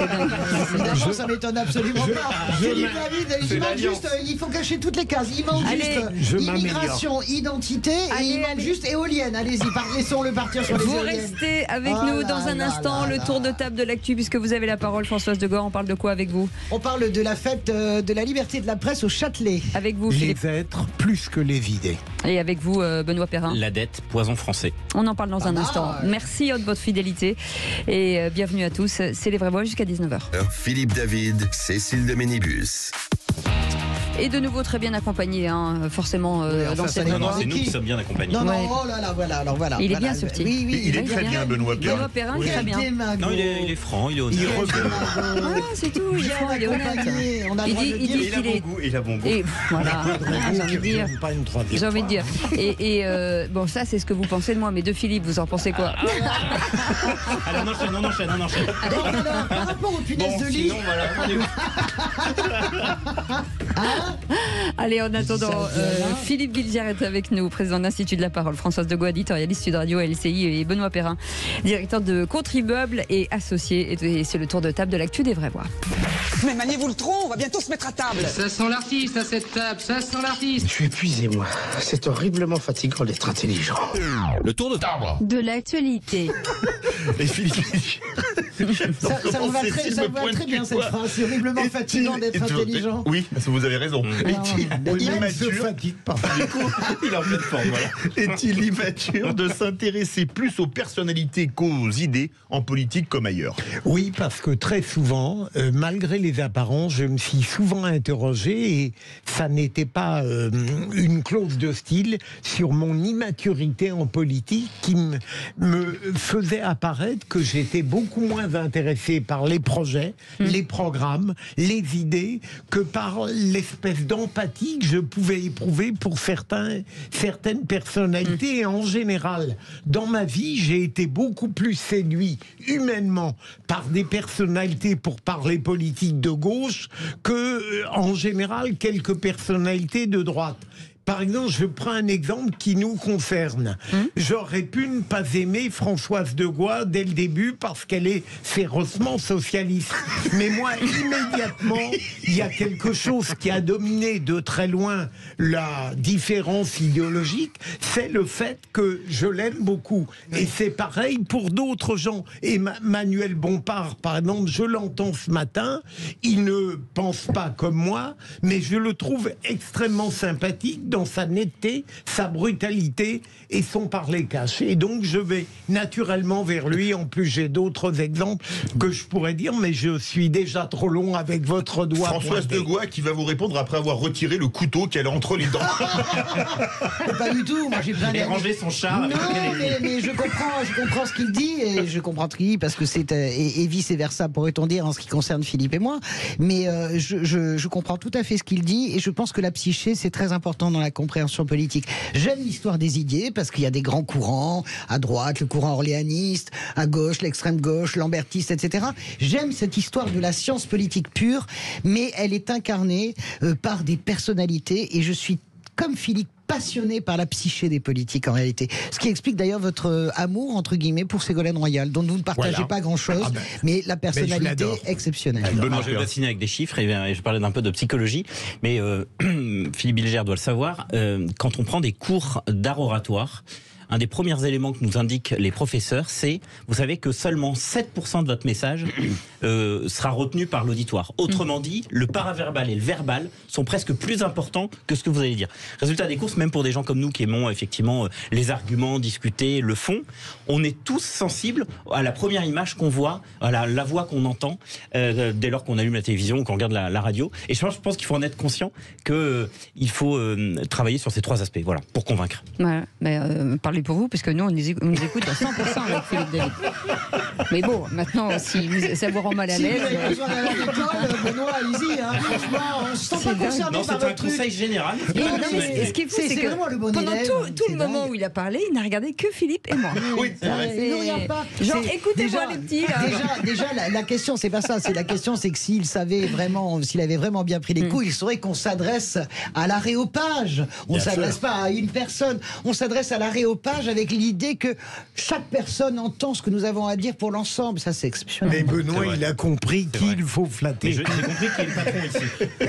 Je... Ça m'étonne absolument je, pas. Je, Philippe je, David, il manque juste, il faut cacher toutes les cases. Il manque Allez, juste immigration, identité, Allez, et il manque juste éolienne. Allez-y, laissons-le partir sur les vous éoliennes. Vous restez avec oh nous là dans un là instant, là le tour de table de l'actu, puisque vous avez la parole, Françoise Degois. On parle de quoi avec vous? On parle de la fête de la liberté de la presse au Châtelet. Avec vous, les Philippe. Les êtres plus que les idées. Et avec vous, euh, Benoît Perrin. La dette, poison français. On en parle dans Pas un mal. instant. Merci de votre fidélité et euh, bienvenue à tous. C'est Les Vrais Voix jusqu'à dix-neuf heures. Philippe David, Cécile de Ménibus. Et de nouveau très bien accompagné, hein, forcément. Euh, oui, dans enfin, cette non, non, c'est nous qui sommes bien accompagnés. Non, non, ouais. oh là là, voilà, alors voilà. Il est voilà. bien ce petit. Oui, oui, il est oui, très bien. bien, Benoît Perrin. Benoît Perrin, Oui. très bien. Non, il est, il est franc, il est honnête. Il revient. Ah, c'est tout, il est franc, il est honnête. On a Il le droit dit, de il dire. dit Il a qu'il est. bon goût, il a bon goût. Et voilà, Ah, j'ai envie de dire. Pas une troisième J'ai envie de fois. dire. Et, et euh, bon, ça, c'est ce que vous pensez de moi, mais de Philippe, vous en pensez quoi? Allez, on enchaîne, on enchaîne, on enchaîne. Donc, alors, par rapport aux punaises Bon, de lit, sinon, voilà, on est où Allez, en attendant, euh, Philippe Bilger est avec nous, président de l'Institut de la Parole, Françoise Degois, éditorialiste Sud Radio, L C I, et Benoît Perrin, directeur de Contribuables et associé. Et c'est le tour de table de l'actu des Vraies Voix. Mais maniez-vous le tronc, on va bientôt se mettre à table. Ça sent l'artiste à cette table, ça sent l'artiste. Je suis épuisé, moi. C'est horriblement fatigant d'être intelligent. Le tour de table de l'actualité. Et Philippe ça, ça vous va très, ça vous va très bien cette phrase. C'est horriblement fatigant d'être intelligent. Oui, vous avez raison. Est-il immature pas. Du coup, il est en pleine forme, voilà. Est-il immature de s'intéresser plus aux personnalités qu'aux idées en politique comme ailleurs? Oui, parce que très souvent, euh, malgré les apparences, je me suis souvent interrogé et ça n'était pas euh, une clause de style sur mon immaturité en politique qui me, me faisait apparaître que j'étais beaucoup moins intéressé par les projets, mmh. les programmes, les idées que par l'espèce d'empathie que je pouvais éprouver pour certains, certaines personnalités. Mmh. Et en général, dans ma vie, j'ai été beaucoup plus séduit humainement par des personnalités pour parler politique de gauche que, en général, quelques personnalités de droite. par exemple, je prends un exemple qui nous concerne. Hum? J'aurais pu ne pas aimer Françoise de Gois dès le début parce qu'elle est férocement socialiste. Mais moi, immédiatement, il y a quelque chose qui a dominé de très loin la différence idéologique, c'est le fait que je l'aime beaucoup. Et c'est pareil pour d'autres gens. Et Ma- Manuel Bompard, par exemple, je l'entends ce matin, il ne pense pas comme moi, mais je le trouve extrêmement sympathique dans sa netteté, sa brutalité et son parler caché. Et donc je vais naturellement vers lui. En plus, j'ai d'autres exemples que je pourrais dire, mais je suis déjà trop long avec votre doigt. Françoise de Gois qui va vous répondre après avoir retiré le couteau qu'elle a entre les dents. Pas du tout, moi j'ai plein Et d'amis. ranger son char. Non, mais, mais je comprends, je comprends ce qu'il dit et je comprends ce qu'il dit parce que c'est euh, et, et vice versa pourrait-on dire en ce qui concerne Philippe et moi. Mais euh, je, je, je comprends tout à fait ce qu'il dit et je pense que la psyché c'est très important dans la compréhension politique. J'aime l'histoire des idées parce qu'il y a des grands courants à droite, le courant orléaniste, à gauche, l'extrême gauche, lambertiste, et cetera. J'aime cette histoire de la science politique pure, mais elle est incarnée euh, par des personnalités et je suis comme Philippe passionné par la psyché des politiques en réalité. Ce qui explique d'ailleurs votre euh, amour entre guillemets pour Ségolène Royal, dont vous ne partagez Voilà. pas grand-chose, Ah ben, mais la je personnalité l'adore. exceptionnelle. Alors, je vais vacciner avec des chiffres et, et je parlais d'un peu de psychologie, mais euh, Philippe Bilger doit le savoir, euh, quand on prend des cours d'art oratoire, un des premiers éléments que nous indiquent les professeurs, c'est, vous savez que seulement sept pour cent de votre message euh, sera retenu par l'auditoire. Autrement dit, le paraverbal et le verbal sont presque plus importants que ce que vous allez dire. Résultat des courses, même pour des gens comme nous qui aimons effectivement les arguments, discuter, le fond, on est tous sensibles à la première image qu'on voit, à la, la voix qu'on entend, euh, dès lors qu'on allume la télévision ou qu'on regarde la, la radio. Et je pense, je pense qu'il faut en être conscient qu'il euh, faut euh, travailler sur ces trois aspects, voilà, pour convaincre. Ouais, mais euh, parlez pour vous, puisque nous, on nous écoute, on nous écoute à cent pour cent avec Philippe David. Mais bon, maintenant, si vous, ça vous rend mal à Si vous l'aise... avez besoin d'aller à l'école, Benoît, allez-y. Hein. Franchement, on ne se sent pas concerné Non, par c'est un votre truc. conseil général. Et non, mais ce qui est fou, C'est- c'est c'est que vraiment le bon pendant élève, tout, tout c'est le moment dingue. où il a parlé, il n'a regardé que Philippe et moi. Oui, c'est vrai. Il ne regarde pas. Genre, C'est- écoutez-moi déjà- les petits. Là. Déjà, déjà la, la question, c'est pas ça. C'est la question, c'est que s'il savait vraiment, s'il avait vraiment bien pris les coups, il saurait qu'on s'adresse à l'aréopage. On ne Bien s'adresse sûr. pas à une personne. On s'adresse à l'aréopage avec l'idée que chaque personne entend ce que nous avons à dire pour l'ensemble. Ça, c'est exceptionnel. Mais Benoît, il a compris qu'il faut flatter. Mais je- j'ai compris qui est le patron ici.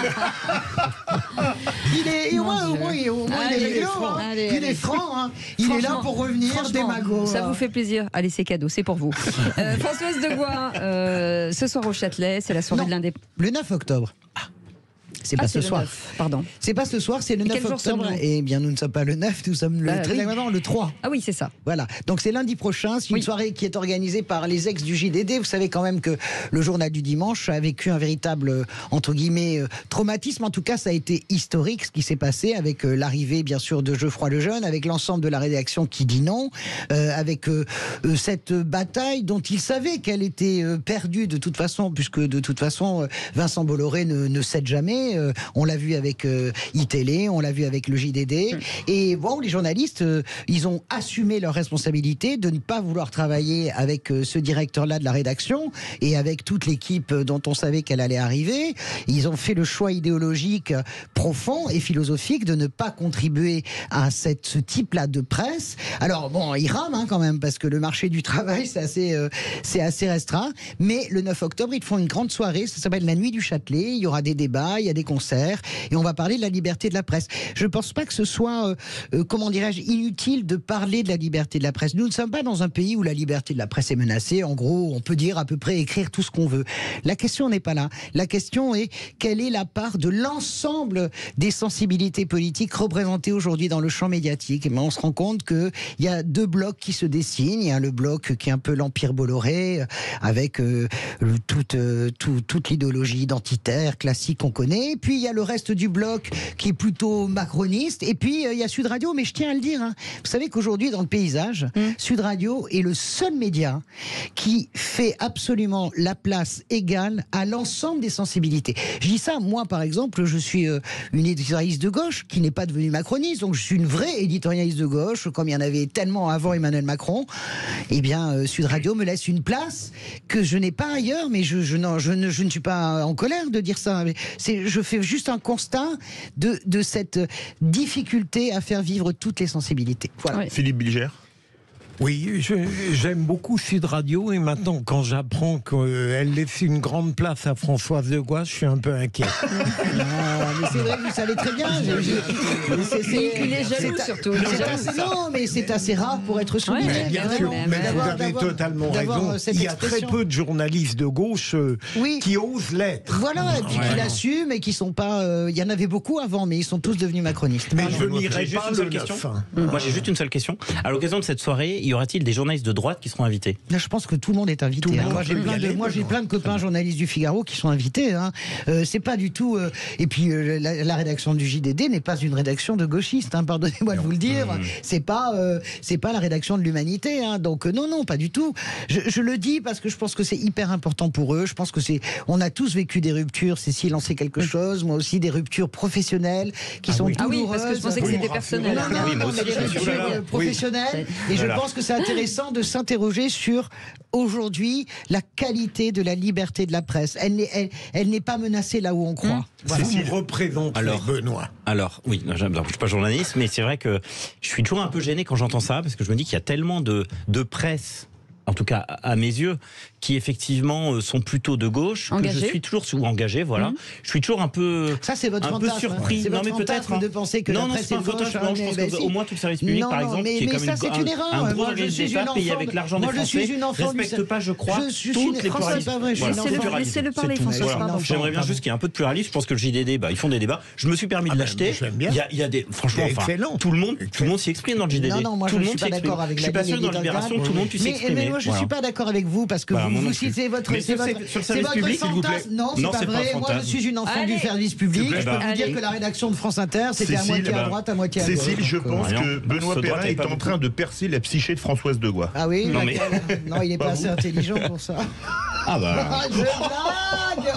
Il est, et au moins, Mon au moins, il est, au moins, Allez, il est réglo, franc. hein. Allez, Il allez. est franc. Hein. Il est là Franchement, pour revenir franchement, démago. Ça hein. vous fait plaisir. Allez, c'est cadeau, c'est pour vous. Euh, Françoise de Gois, euh, ce soir au Châtelet, c'est la soirée Non. de l'indépendance. Le neuf octobre. C'est Ah, pas c'est ce le soir. neuf, pardon. C'est pas ce soir, c'est le Et neuf quel jour octobre. sommes-nous ? Eh bien, nous ne sommes pas le neuf, nous sommes le, Bah, très oui. exactement le trois. Ah oui, c'est ça. Voilà. Donc c'est lundi prochain. C'est une Oui. soirée qui est organisée par les ex du J D D. Vous savez quand même que le journal du dimanche a vécu un véritable, euh, entre guillemets, euh, traumatisme. En tout cas, ça a été historique ce qui s'est passé avec euh, l'arrivée, bien sûr, de Geoffroy Lejeune, avec l'ensemble de la rédaction qui dit non, euh, avec euh, euh, cette bataille dont il savait qu'elle était euh, perdue de toute façon, puisque de toute façon, euh, Vincent Bolloré ne, ne cède jamais. Euh, on l'a vu avec euh, iTélé, on l'a vu avec le J D D. Et bon, les journalistes, euh, ils ont assumé leur responsabilité de ne pas vouloir travailler avec euh, ce directeur-là de la rédaction et avec toute l'équipe euh, dont on savait qu'elle allait arriver. Ils ont fait le choix idéologique euh, profond et philosophique de ne pas contribuer à cette, ce type-là de presse. Alors bon, ils rament hein, quand même parce que le marché du travail, c'est assez, euh, c'est assez restreint. Mais le neuf octobre, ils font une grande soirée, ça s'appelle la Nuit du Châtelet. Il y aura des débats, il y a des concerts et on va parler de la liberté de la presse. Je ne pense pas que ce soit, euh, euh, comment dirais-je, inutile de parler de la liberté de la presse. Nous ne sommes pas dans un pays où la liberté de la presse est menacée. En gros, on peut dire à peu près écrire tout ce qu'on veut. La question n'est pas là. La question est quelle est la part de l'ensemble des sensibilités politiques représentées aujourd'hui dans le champ médiatique. Et ben, on se rend compte qu'il y a deux blocs qui se dessinent. Il y a le bloc qui est un peu l'Empire Bolloré, euh, avec euh, le- toute, euh, tout- toute l'idéologie identitaire classique qu'on connaît. Et puis il y a le reste du bloc qui est plutôt macroniste. Et puis euh, il y a Sud Radio. Mais je tiens à le dire, hein, vous savez qu'aujourd'hui dans le paysage, Sud Radio est le seul média qui fait absolument la place égale à l'ensemble des sensibilités. Je dis ça, moi par exemple, je suis euh, une éditorialiste de gauche qui n'est pas devenue macroniste, donc je suis une vraie éditorialiste de gauche, comme il y en avait tellement avant Emmanuel Macron. Eh bien, euh, Sud Radio me laisse une place que je n'ai pas ailleurs, mais je, je, non, je, ne, je ne suis pas en colère de dire ça. Mais c'est, je je fais juste un constat de, de cette difficulté à faire vivre toutes les sensibilités. Voilà. Oui. Philippe Bilger. Oui, je, j'aime beaucoup Sud Radio et maintenant quand j'apprends qu'elle laisse une grande place à Françoise de Gois, je suis un peu inquiet. Non, mais c'est vrai que vous savez très bien. Je, je, c'est, c'est, il est jaloux c'est, surtout. C'est assez, non, mais c'est assez rare pour être souligné. Ouais, bien sûr, mais, mais vous avez totalement raison. Il y a très peu de journalistes de gauche euh, oui. qui osent l'être. Voilà, et puis ouais. qui l'assument et qui sont pas. Il euh, y en avait beaucoup avant, mais ils sont tous devenus macronistes. Mais Pardon, je n'irai juste pas une seule le question. neuf. Moi, j'ai juste une seule question. À l'occasion de cette soirée, y aura-t-il des journalistes de droite qui seront invités? Là, je pense que tout le monde est invité. Hein. Moi, j'ai plein de, moi, j'ai plein de copains journalistes du Figaro qui sont invités. Hein. Euh, c'est pas du tout. Euh, et puis, euh, la, la rédaction du J D D n'est pas une rédaction de gauchistes. Hein, pardonnez-moi de vous le dire. Mmh. C'est pas, euh, c'est pas la rédaction de l'Humanité. Hein. Donc, euh, non, non, pas du tout. Je, je le dis parce que je pense que c'est hyper important pour eux. Je pense que c'est. On a tous vécu des ruptures. Cécile en sait quelque chose. Moi aussi, des ruptures professionnelles qui ah sont oui. douloureuses. Ah oui, parce que je pensais que c'était personnel. Non, non, oui, non, mais des ruptures oui. professionnelles. Oui. Et je voilà. pense que c'est intéressant de s'interroger sur aujourd'hui la qualité de la liberté de la presse. Elle n'est, elle, elle n'est pas menacée là où on croit. Mmh. Voilà. Vous me représentez, alors, Benoît. Alors, oui, je ne suis pas journaliste, mais c'est vrai que je suis toujours un peu gêné quand j'entends ça, parce que je me dis qu'il y a tellement de, de presse, en tout cas à mes yeux, qui effectivement sont plutôt de gauche, engagé. que je suis toujours ou engagé, voilà. Mmh. Je suis toujours un peu, ça c'est votre un peu surpris. C'est non votre mais peut-être hein. de penser que non, la non, presse c'est pas un fantasme. Non, je pense que au moins tout le service public, non, par exemple, mais, qui est mais comme ça, une, c'est une erreur. un gros moi, je suis d'État payé avec l'argent des Français, respecte pas, je crois, toutes les pluralistes. Laissez-le parler, François. J'aimerais bien juste qu'il y ait un peu de pluralisme. Je pense que le J D D, ils font des débats. Je me suis permis de l'acheter. Il y a des, franchement, tout le monde, tout le monde s'y exprime dans le J D D. Non, non, moi je suis pas d'accord avec la. Je suis pas sûr dans Libération, tout le monde puisse s'exprimer. Mais moi je suis pas d'accord avec vous parce que vous citez votre. Mais sur le service public, s'il vous plaît. Non, c'est pas vrai. Moi, je suis une enfant du service public. Je peux vous dire que la rédaction de France Inter, c'était à moitié à droite, à moitié à gauche. Cécile, je pense que Benoît Perrin est en train de percer la psyché de Françoise de Gois. Ah oui. Non, il n'est pas assez intelligent pour ça. Ah bah. Je blague.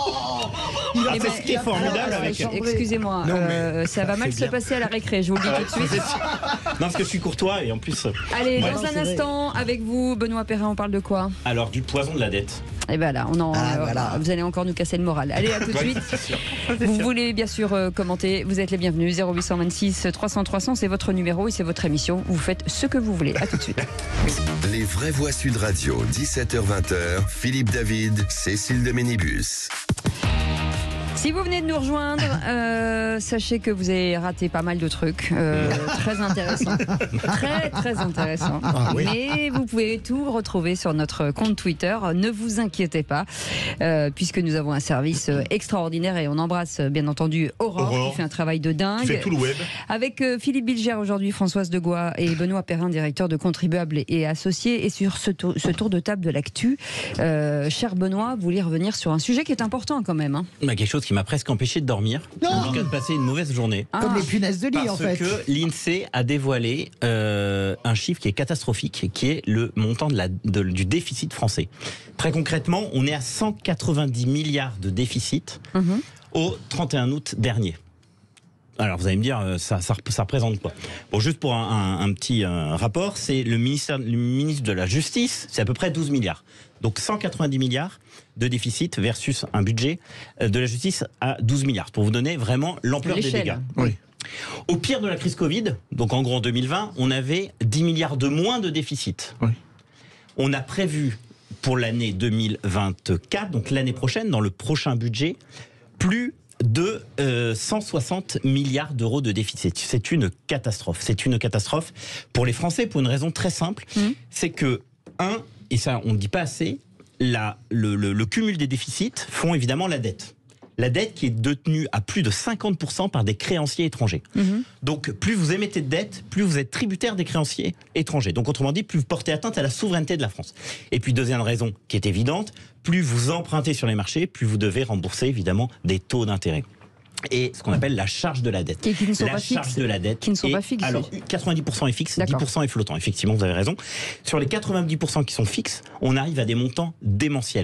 Il a fait ce qui est formidable avec. Excusez-moi, euh, ça va mal se passer à la récré, je vous le dis tout de suite. Non, parce que je suis courtois et en plus. Allez, dans un instant, avec vous, Benoît Perrin, on parle de quoi? Alors, du poison de la dette. Et ben là, on en, ah, euh, voilà. vous allez encore nous casser le moral. Allez, à tout de suite. Vous voulez bien sûr euh, commenter, vous êtes les bienvenus. zéro huit cent vingt-six trois cents trois cents, c'est votre numéro et c'est votre émission. Vous faites ce que vous voulez. À tout de suite. Les vraies voix Sud Radio, dix-sept heures vingt, Philippe David, Cécile de Ménibus. Si vous venez de nous rejoindre, euh, sachez que vous avez raté pas mal de trucs euh, très intéressants. Très, très intéressants. Ah, oui. Mais vous pouvez tout retrouver sur notre compte Twitter. Ne vous inquiétez pas, euh, puisque nous avons un service extraordinaire et on embrasse bien entendu Aurore, Aurore. qui fait un travail de dingue. Qui fait tout le web. Avec euh, Philippe Bilger aujourd'hui, Françoise de Gois et Benoît Perrin, directeur de Contribuables et Associés. Et sur ce tour, ce tour de table de l'actu, euh, cher Benoît, vous voulez revenir sur un sujet qui est important quand même. Hein. Bah, quelque chose qui m'a presque empêché de dormir, en tout cas de passer une mauvaise journée. Ah. Comme les punaises de lit Parce en fait. Parce que l'INSEE a dévoilé euh, un chiffre qui est catastrophique, qui est le montant de la, de, du déficit français. Très concrètement, on est à cent quatre-vingt-dix milliards de déficit mm-hmm. au trente et un août dernier. Alors vous allez me dire, ça, ça, ça représente quoi? Bon, juste pour un, un, un petit un rapport, c'est le ministère, le ministre de la Justice, c'est à peu près douze milliards. Donc cent quatre-vingt-dix milliards de déficit versus un budget de la justice à douze milliards. Pour vous donner vraiment l'ampleur des dégâts. Oui. Au pire de la crise Covid, donc en gros en deux mille vingt, on avait dix milliards de moins de déficit. Oui. On a prévu pour l'année deux mille vingt-quatre, donc l'année prochaine, dans le prochain budget, plus de euh, cent soixante milliards d'euros de déficit. C'est une catastrophe. C'est une catastrophe pour les Français pour une raison très simple. Mmh. C'est que, un, et ça on ne dit pas assez, la, le, le, le cumul des déficits font évidemment la dette. La dette qui est détenue à plus de cinquante pour cent par des créanciers étrangers. Mmh. Donc plus vous émettez de dette, plus vous êtes tributaire des créanciers étrangers. Donc autrement dit, plus vous portez atteinte à la souveraineté de la France. Et puis deuxième raison qui est évidente, plus vous empruntez sur les marchés, plus vous devez rembourser évidemment des taux d'intérêt. Et ce qu'on appelle la charge de la dette. Et qui ne sont la pas charge fixes. de la dette. Qui ne sont est, pas fixes. Alors, quatre-vingt-dix pour cent est fixe, D'accord. dix pour cent est flottant. Effectivement, vous avez raison. Sur les quatre-vingt-dix pour cent qui sont fixes, on arrive à des montants démentiels.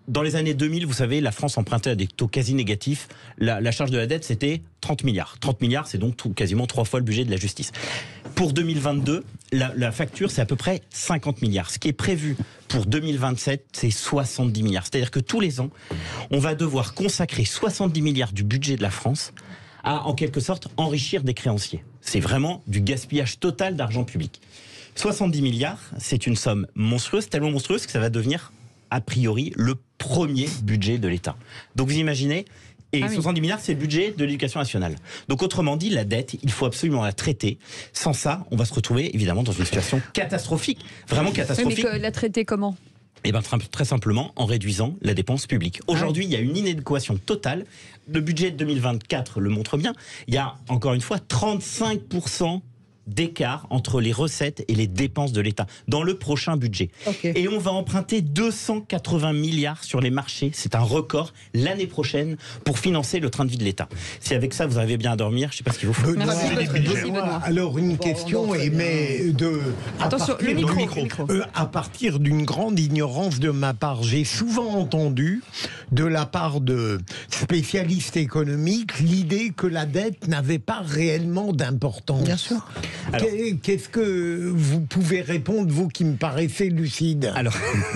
dans les années deux mille, vous savez, la France empruntait à des taux quasi négatifs. La, la charge de la dette, c'était trente milliards. trente milliards, c'est donc tout, quasiment trois fois le budget de la justice. Pour deux mille vingt-deux, la, la facture, c'est à peu près cinquante milliards. Ce qui est prévu pour deux mille vingt-sept, c'est soixante-dix milliards. C'est-à-dire que tous les ans, on va devoir consacrer soixante-dix milliards du budget de la France à, en quelque sorte, enrichir des créanciers. C'est vraiment du gaspillage total d'argent public. soixante-dix milliards, c'est une somme monstrueuse, tellement monstrueuse que ça va devenir, a priori, le premier budget de l'État. Donc vous imaginez, et ah oui. soixante-dix milliards, c'est le budget de l'éducation nationale. Donc autrement dit, la dette, il faut absolument la traiter. Sans ça, on va se retrouver évidemment dans une situation catastrophique, vraiment catastrophique. Mais que la traiter comment ? Eh bien, très simplement, en réduisant la dépense publique. Aujourd'hui, ah oui. il y a une inadéquation totale. Le budget de deux mille vingt-quatre le montre bien. Il y a, encore une fois, trente-cinq pour cent d'écart entre les recettes et les dépenses de l'État dans le prochain budget. Okay. Et on va emprunter deux cent quatre-vingts milliards sur les marchés. C'est un record l'année prochaine pour financer le train de vie de l'État. Si avec ça, vous arrivez bien à dormir, je ne sais pas ce qu'il vous faut. Benoît, Merci, Benoît. Alors, une question, et mais de... Attention, le micro. micro. micro. Euh, à partir d'une grande ignorance de ma part, j'ai souvent entendu de la part de spécialistes économiques l'idée que la dette n'avait pas réellement d'importance. Bien sûr. Alors, qu'est-ce que vous pouvez répondre, vous qui me paraissez lucide? Alors,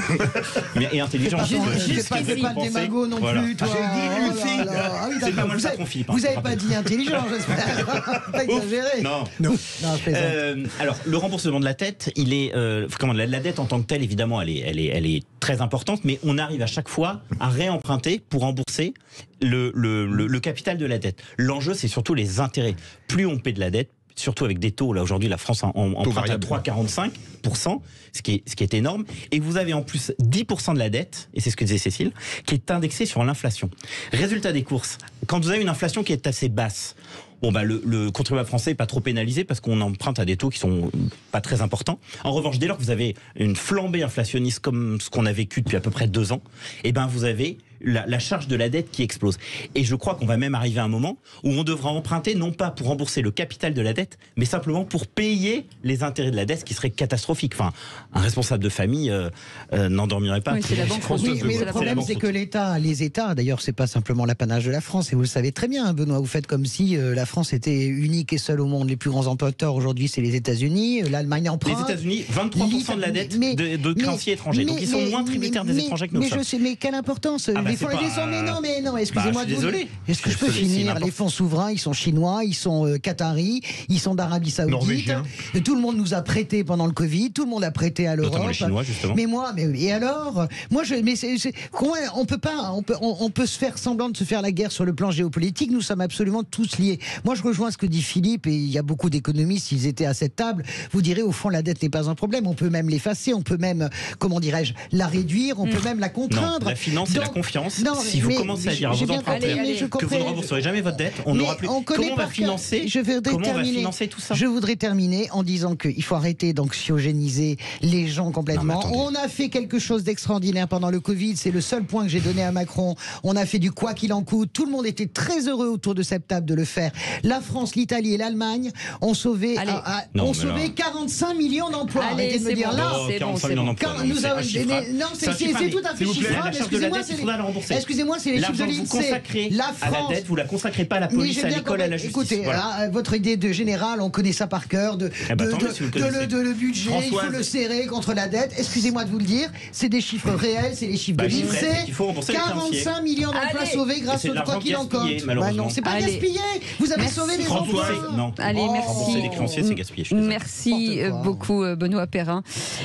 et intelligent. Je ne pas, pas de démago non voilà. plus, toi. J'ai dit lucide. Oh là là. Ah oui, c'est pas moi vous le patron Philippe. Vous n'avez pas dit intelligent, j'espère. Pas exagéré. Non. non. non euh, alors, le remboursement de la dette, il est, euh, comment, la, la dette en tant que telle, évidemment, elle est, elle est, elle est très importante, mais on arrive à chaque fois à réemprunter pour rembourser le, le, le, le capital de la dette. L'enjeu, c'est surtout les intérêts. Plus on paie de la dette, surtout avec des taux, là aujourd'hui la France en, en, emprunte à trois virgule quarante-cinq pour cent, ce qui, est, ce qui est énorme, et vous avez en plus dix pour cent de la dette, et c'est ce que disait Cécile, qui est indexée sur l'inflation. Résultat des courses, quand vous avez une inflation qui est assez basse, bon bah le, le contribuable français n'est pas trop pénalisé parce qu'on emprunte à des taux qui sont pas très importants. En revanche, dès lors que vous avez une flambée inflationniste comme ce qu'on a vécu depuis à peu près deux ans, et ben vous avez La, la charge de la dette qui explose. Et je crois qu'on va même arriver à un moment où on devra emprunter non pas pour rembourser le capital de la dette, mais simplement pour payer les intérêts de la dette, ce qui serait catastrophique. Enfin, un responsable de famille euh, euh, n'endormirait pas. Oui, c'est la banque. Oui, mais le problème, c'est que l'État, les États, d'ailleurs, c'est pas simplement l'apanage de la France, et vous le savez très bien, Benoît, vous faites comme si euh, la France était unique et seule au monde. Les plus grands emprunteurs aujourd'hui, c'est les États-Unis, l'Allemagne emprunte. Les États-Unis, vingt-trois pour cent de la dette mais, de, de créanciers étrangers. Donc ils sont moins tributaires des mais, étrangers que nous. Mais sommes. je sais, mais quelle importance ah bah les fonds, pas, les fonds, mais non, mais non, excusez-moi. Bah, désolé. Est-ce que je, je peux finir? Les fonds souverains, ils sont chinois, ils sont euh, qataris, ils sont d'Arabie Saoudite. Norvégien. Tout le monde nous a prêté pendant le Covid, tout le monde a prêté à l'Europe. Notamment les Chinois, justement. Mais moi, mais et alors, moi, je, mais c'est, c'est, on peut pas, on peut, on, on peut se faire semblant de se faire la guerre sur le plan géopolitique. Nous sommes absolument tous liés. Moi, je rejoins ce que dit Philippe, et il y a beaucoup d'économistes. S'ils étaient à cette table, vous direz au fond, la dette n'est pas un problème. On peut même l'effacer, on peut même, comment dirais-je, la réduire, on mmh. peut même la contraindre. Non, la finance, c'est la confiance. Non, si vous mais, commencez à dire à vos emprunteurs que vous ne rembourserez jamais votre dette, on n'aura plus. On comment on va financer je Comment on va financer tout ça? Je voudrais terminer en disant qu'il faut arrêter d'anxiogéniser les gens complètement. Non, on a fait quelque chose d'extraordinaire pendant le Covid. C'est le seul point que j'ai donné à Macron. On a fait du quoi qu'il en coûte. Tout le monde était très heureux autour de cette table de le faire. La France, l'Italie et l'Allemagne ont sauvé, à, à, non, ont sauvé là... quarante-cinq millions d'emplois. Arrêtez de me dire bon, là. C'est bon, c'est bon. Nous avons non, c'est tout à fait chiffrable. Excusez-moi, c'est les chiffres de l'INSEE. La France, à la dette, vous la consacrez pas à la police, à l'école, à la justice. Écoutez, voilà. là, votre idée de général, on connaît ça par cœur, de, eh ben, de, attendez, de, si de, le, de le budget, Françoise. Il faut le serrer contre la dette. Excusez-moi de vous le dire, c'est des chiffres réels, c'est les chiffres bah, de l'INSEE. quarante-cinq millions d'emplois sauvés grâce au quoi qu'il en coûte. Bah non, c'est pas Allez. gaspillé. Vous avez merci. sauvé les emplois. Non. Allez, oh. merci. Les créanciers, c'est gaspillé. Merci beaucoup, Benoît Perrin,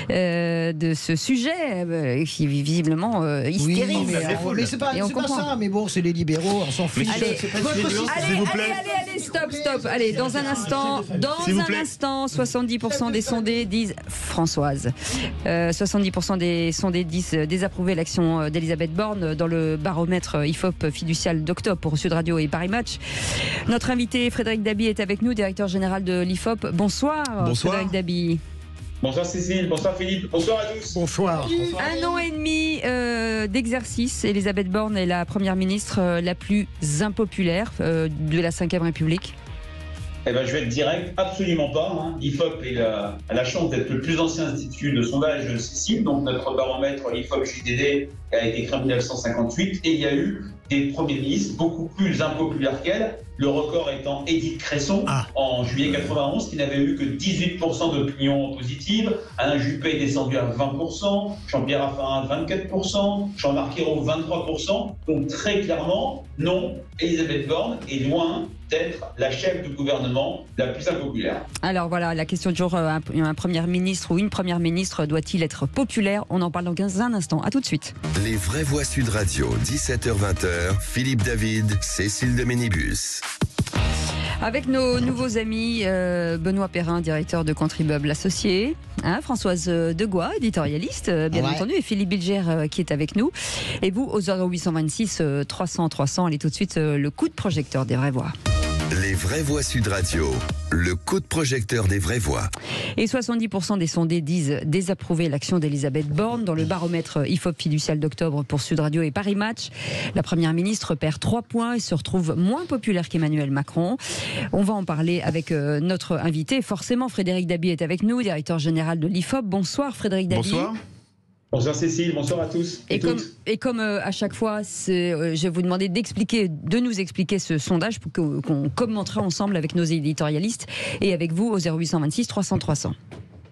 euh, de ce sujet euh, qui est visiblement euh, hystérique. Oui, mais, mais c'est pas, c'est pas ça. Mais bon, c'est les libéraux, on s'en fiche. Allez, allez, allez, allez, stop, stop. Allez, dans un instant, dans un instant, soixante-dix pour cent des sondés disent Françoise. Euh, soixante-dix pour cent des sondés disent désapprouver l'action d'Elisabeth Borne dans le baromètre I F O P fiducial d'octobre pour Sud Radio et Paris Match. Notre invité Frédéric Dabi est avec nous, directeur général de l'I F O P. Bonsoir, Bonsoir. Frédéric Dabi. Bonsoir Cécile, bonsoir Philippe, bonsoir à tous. Bonsoir. Un an et demi euh, d'exercice, Elisabeth Borne est la première ministre euh, la plus impopulaire euh, de la cinquième République. Eh ben, je vais être direct, absolument pas. Hein. L'I F O P a la chance d'être le plus ancien institut de sondage de Cécile, donc notre baromètre I F O P J D D a été créé en mille neuf cent cinquante-huit, et il y a eu des premiers ministres beaucoup plus impopulaires qu'elle, le record étant Édith Cresson ah. en juillet quatre-vingt-onze, qui n'avait eu que dix-huit pour cent d'opinion positive, Alain Juppé est descendu à vingt pour cent, Jean-Pierre Raffarin vingt-quatre pour cent, Jean-Marc Ayrault vingt-trois pour cent, donc très clairement, non, Elisabeth Borne est loin d'être la chef du gouvernement la plus impopulaire. Alors voilà, la question du jour, un, un premier ministre ou une première ministre doit-il être populaire? On en parle dans un instant, à tout de suite. Les vraies voix Sud Radio, dix-sept heures vingt, Philippe David, Cécile de Ménibus. Avec nos nouveaux amis, euh, Benoît Perrin, directeur de Contribuables Associés, hein, Françoise Degois, éditorialiste, euh, bien ouais. entendu, et Philippe Bilger euh, qui est avec nous. Et vous, au zéro huit cent vingt-six euh, trois cents trois cents, allez tout de suite euh, le coup de projecteur des vraies voix. Les vraies voix Sud Radio, le coup de projecteur des vraies voix. Et soixante-dix pour cent des sondés disent désapprouver l'action d'Elisabeth Borne. Dans le baromètre I F O P fiducial d'octobre pour Sud Radio et Paris Match, la première ministre perd trois points et se retrouve moins populaire qu'Emmanuel Macron. On va en parler avec euh, notre invité. Forcément, Frédéric Dabi est avec nous, directeur général de l'I F O P. Bonsoir Frédéric Dabi. Bonsoir. Bonsoir Cécile, bonsoir à tous. Et, et comme, et comme euh, à chaque fois, euh, je vais vous demander d'expliquer, de nous expliquer ce sondage pour que, qu'on commentera ensemble avec nos éditorialistes et avec vous au zéro huit cent vingt-six trois cents trois cents.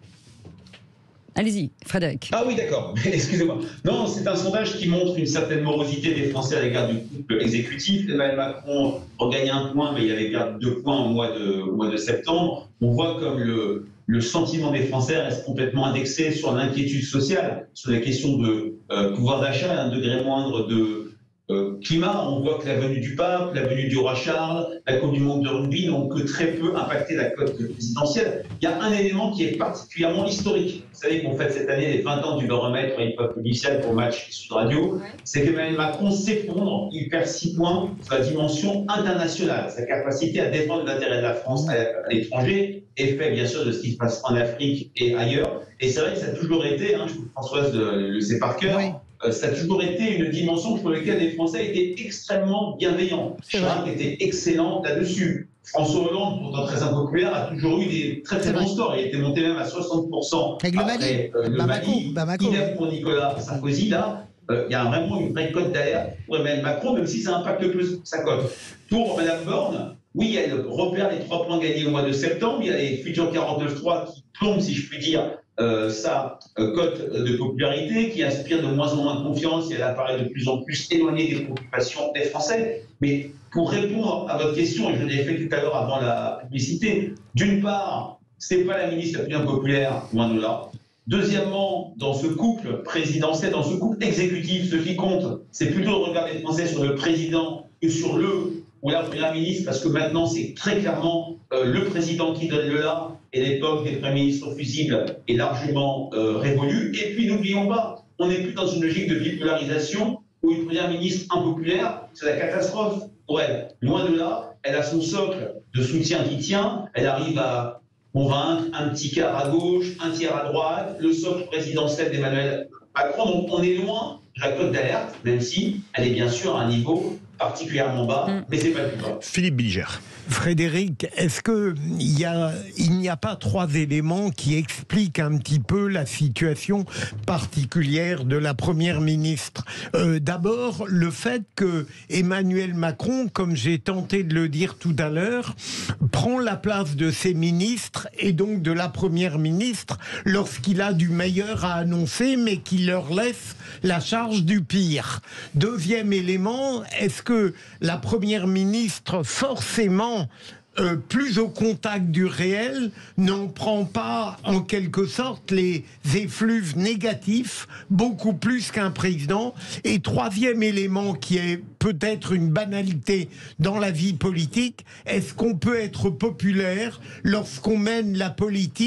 Allez-y, Frédéric. Ah oui, d'accord. Excusez-moi. Non, c'est un sondage qui montre une certaine morosité des Français à l'égard du couple exécutif. Emmanuel Macron regagne un point, mais il avait perdu deux points au mois de, au mois de septembre. On voit comme le, le sentiment des Français reste complètement indexé sur l'inquiétude sociale, sur les questions de euh, pouvoir d'achat et un degré moindre de euh, climat. On voit que la venue du pape, la venue du roi Charles, la Coupe du monde de rugby n'ont que très peu impacté la cote présidentielle. Il y a un élément qui est particulièrement historique. Vous savez qu'on fête cette année les vingt ans du baromètre I F O P initial pour Match et Sud Radio. C'est qu'Emmanuel Macron s'effondre, il perd six points sur la dimension internationale. Sa capacité à défendre l'intérêt de la France à l'étranger, effet bien sûr de ce qui se passe en Afrique et ailleurs. Et c'est vrai que ça a toujours été, hein, je trouve que Françoise le, le sait par cœur, oui. euh, ça a toujours été une dimension pour laquelle les Français étaient extrêmement bienveillants. Chirac était excellent là-dessus. François Hollande, pourtant très impopulaire, a toujours eu des très très bons scores. Il était monté même à soixante pour cent avec le Mali. Euh, le Bamako, Mali. Bamako. Idem pour Nicolas Sarkozy, là. Il euh, y a vraiment une vraie cote d'alerte pour Emmanuel Macron, même si ça impacte plus sa cote. Pour Mme Borne, oui, elle repère les trois points gagnés au mois de septembre. Il y a les futurs quarante-neuf trois qui plombent, si je puis dire, euh, sa euh, cote de popularité, qui inspire de moins en moins de confiance et elle apparaît de plus en plus éloignée des préoccupations des Français. Mais pour répondre à votre question, et je l'ai fait tout à l'heure avant la publicité, d'une part, ce n'est pas la ministre la plus impopulaire, loin de là. Deuxièmement, dans ce couple présidentiel, dans ce couple exécutif, ce qui compte, c'est plutôt de regarder les Français sur le président que sur le ou la première ministre, parce que maintenant, c'est très clairement euh, le président qui donne le là, et l'époque des premiers ministres fusibles est largement euh, révolue. Et puis, n'oublions pas, on n'est plus dans une logique de bipolarisation où une première ministre impopulaire, c'est la catastrophe pour elle. Loin de là, elle a son socle de soutien qui tient, elle arrive à convaincre un petit quart à gauche, un tiers à droite, le socle présidentiel d'Emmanuel Macron. Donc on est loin de la cote d'alerte, même si elle est bien sûr à un niveau particulièrement bas, mmh. mais c'est pas le plus bas. Philippe Bilger. Frédéric, est-ce que il y a, il n'y a pas trois éléments qui expliquent un petit peu la situation particulière de la première ministre? euh, D'abord, le fait que Emmanuel Macron, comme j'ai tenté de le dire tout à l'heure, prend la place de ses ministres et donc de la première ministre lorsqu'il a du meilleur à annoncer, mais qu'il leur laisse la charge du pire. Deuxième élément, est-ce que la première ministre, forcément, Euh, plus au contact du réel, n'en prend pas en quelque sorte les effluves négatifs beaucoup plus qu'un président? Et troisième élément qui est peut-être une banalité dans la vie politique, est-ce qu'on peut être populaire lorsqu'on mène la politique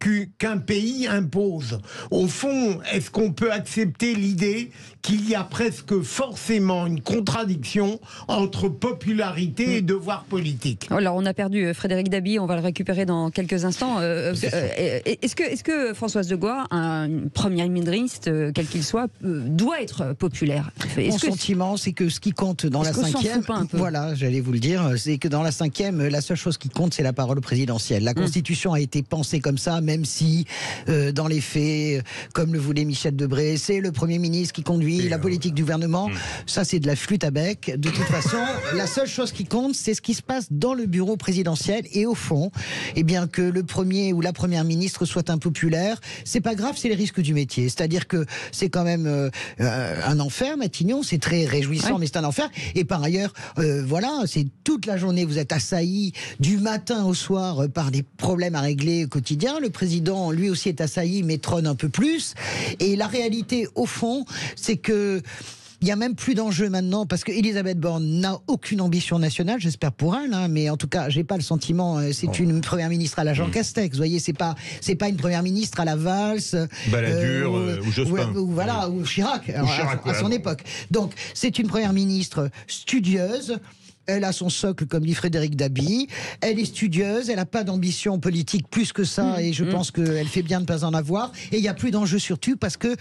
qu'un pays impose. Au fond, est-ce qu'on peut accepter l'idée qu'il y a presque forcément une contradiction entre popularité et devoir politique? Alors, on a perdu Frédéric Dabi, on va le récupérer dans quelques instants. Euh, euh, est-ce que, est-ce que Françoise de Gois, un premier ministre, quel qu'il soit, doit être populaire? Mon sentiment, c'est que ce qui compte dans la cinquième, voilà, j'allais vous le dire, c'est que dans la cinquième, la seule chose qui compte, c'est la parole présidentielle. La Constitution a été pensée comme ça, même si, euh, dans les faits, comme le voulait Michel Debré, c'est le Premier ministre qui conduit la politique du gouvernement. Mmh. Ça, c'est de la flûte à bec. De toute façon, la seule chose qui compte, c'est ce qui se passe dans le bureau présidentiel. Et au fond, eh bien, que le Premier ou la Première ministre soit impopulaire, c'est pas grave, c'est les risques du métier. C'est-à-dire que c'est quand même euh, un enfer, Matignon, c'est très réjouissant, ouais. mais c'est un enfer. Et par ailleurs, euh, voilà, c'est toute la journée, vous êtes assailli du matin au soir euh, par des problèmes à régler au quotidien. Le président, lui aussi, est assailli, mais trône un peu plus. Et la réalité, au fond, c'est que il n'y a même plus d'enjeu maintenant, parce qu'Elisabeth Borne n'a aucune ambition nationale, j'espère pour elle, hein, mais en tout cas, j'ai pas le sentiment, euh, c'est oh. une première ministre à la Jean Castex, vous voyez, c'est pas, c'est pas une première ministre à la Valls, Balladur, euh, ou, ou Jospin. Ou, ou, voilà, ou Chirac, ou Chirac à, à, à son ouais. époque. Donc, c'est une première ministre studieuse. Elle a son socle, comme dit Frédéric Dabi. Elle est studieuse, elle n'a pas d'ambition politique plus que ça, mmh, et je mmh. pense qu'elle fait bien de ne pas en avoir. Et il n'y a plus d'enjeu surtout parce que,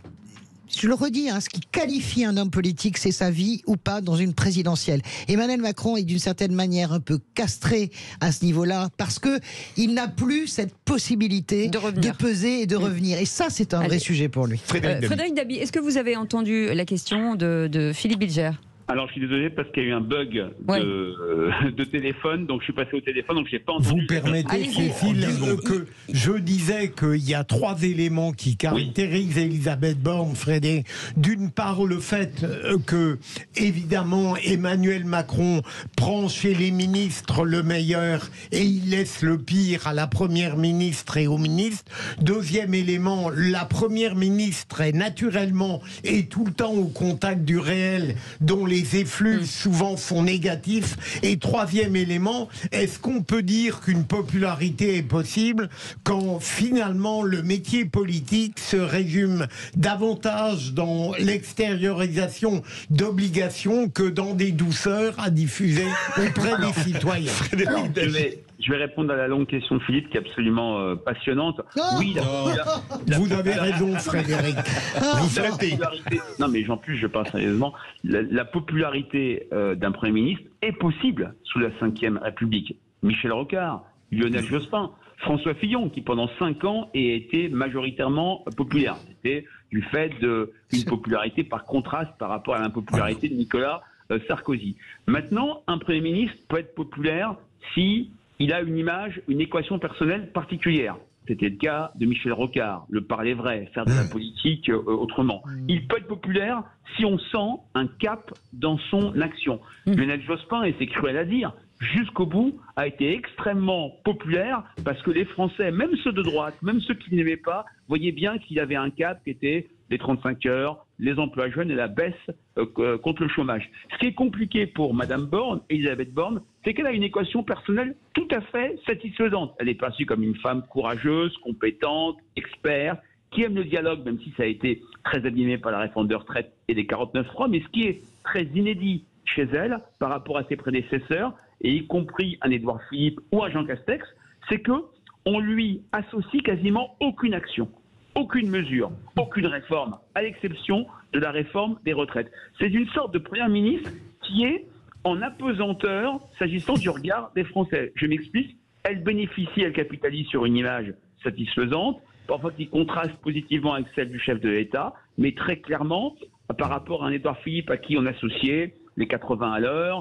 je le redis, hein, ce qui qualifie un homme politique, c'est sa vie ou pas dans une présidentielle. Emmanuel Macron est d'une certaine manière un peu castré à ce niveau-là parce que il n'a plus cette possibilité de, de peser et de revenir. Et ça, c'est un Allez. vrai sujet pour lui. Frédéric Dabi, euh, Frédéric Dabi est-ce que vous avez entendu la question de, de Philippe Bilger ? Alors, je suis désolé parce qu'il y a eu un bug de, ouais. euh, de téléphone, donc je suis passé au téléphone, donc j'ai pas entendu. Vous permettez, Cécile, que je disais qu'il y a trois éléments qui caractérisent oui. Elisabeth Borne, Frédéric. D'une part, le fait que, évidemment, Emmanuel Macron prend chez les ministres le meilleur et il laisse le pire à la première ministre et aux ministres. Deuxième élément, la première ministre est naturellement et tout le temps au contact du réel, dont les les effluves souvent sont négatifs. Et troisième élément, est-ce qu'on peut dire qu'une popularité est possible quand finalement le métier politique se résume davantage dans l'extériorisation d'obligations que dans des douceurs à diffuser auprès des citoyens? Alors, je, vais, je vais répondre à la longue question de Philippe qui est absolument euh, passionnante. Oh oui, la, oh la, la, vous avez raison, Frédéric. Vous la popularité, non mais j'en plus, je parle sérieusement. La, la popularité euh, d'un Premier ministre est possible sous la cinquième République. Michel Rocard, Lionel Jospin, François Fillon, qui pendant cinq ans a été majoritairement populaire. C'était du fait d'une popularité par contraste par rapport à l'impopularité de Nicolas euh, Sarkozy. Maintenant, un Premier ministre peut être populaire si il a une image, une équation personnelle particulière. C'était le cas de Michel Rocard, le parler vrai, faire de la politique euh, autrement. Il peut être populaire si on sent un cap dans son action. Mmh. Lionel Jospin, et c'est cruel à dire, jusqu'au bout, a été extrêmement populaire parce que les Français, même ceux de droite, même ceux qui n'aimaient pas, voyaient bien qu'il avait un cap qui était les trente-cinq heures, les emplois jeunes et la baisse euh, contre le chômage. Ce qui est compliqué pour Madame Borne, Elisabeth Borne, c'est qu'elle a une équation personnelle tout à fait satisfaisante. Elle est perçue comme une femme courageuse, compétente, experte, qui aime le dialogue, même si ça a été très abîmé par la réforme de retraite et les quarante-neuf trois. Mais ce qui est très inédit chez elle, par rapport à ses prédécesseurs, et y compris un Édouard Philippe ou un Jean Castex, c'est qu'on lui associe quasiment aucune action, aucune mesure, aucune réforme, à l'exception de la réforme des retraites. C'est une sorte de Premier ministre qui est en apesanteur s'agissant du regard des Français. Je m'explique, elle bénéficie, elle capitalise sur une image satisfaisante, parfois qui contraste positivement avec celle du chef de l'État, mais très clairement, par rapport à un Édouard Philippe à qui on associait les quatre-vingts à l'heure,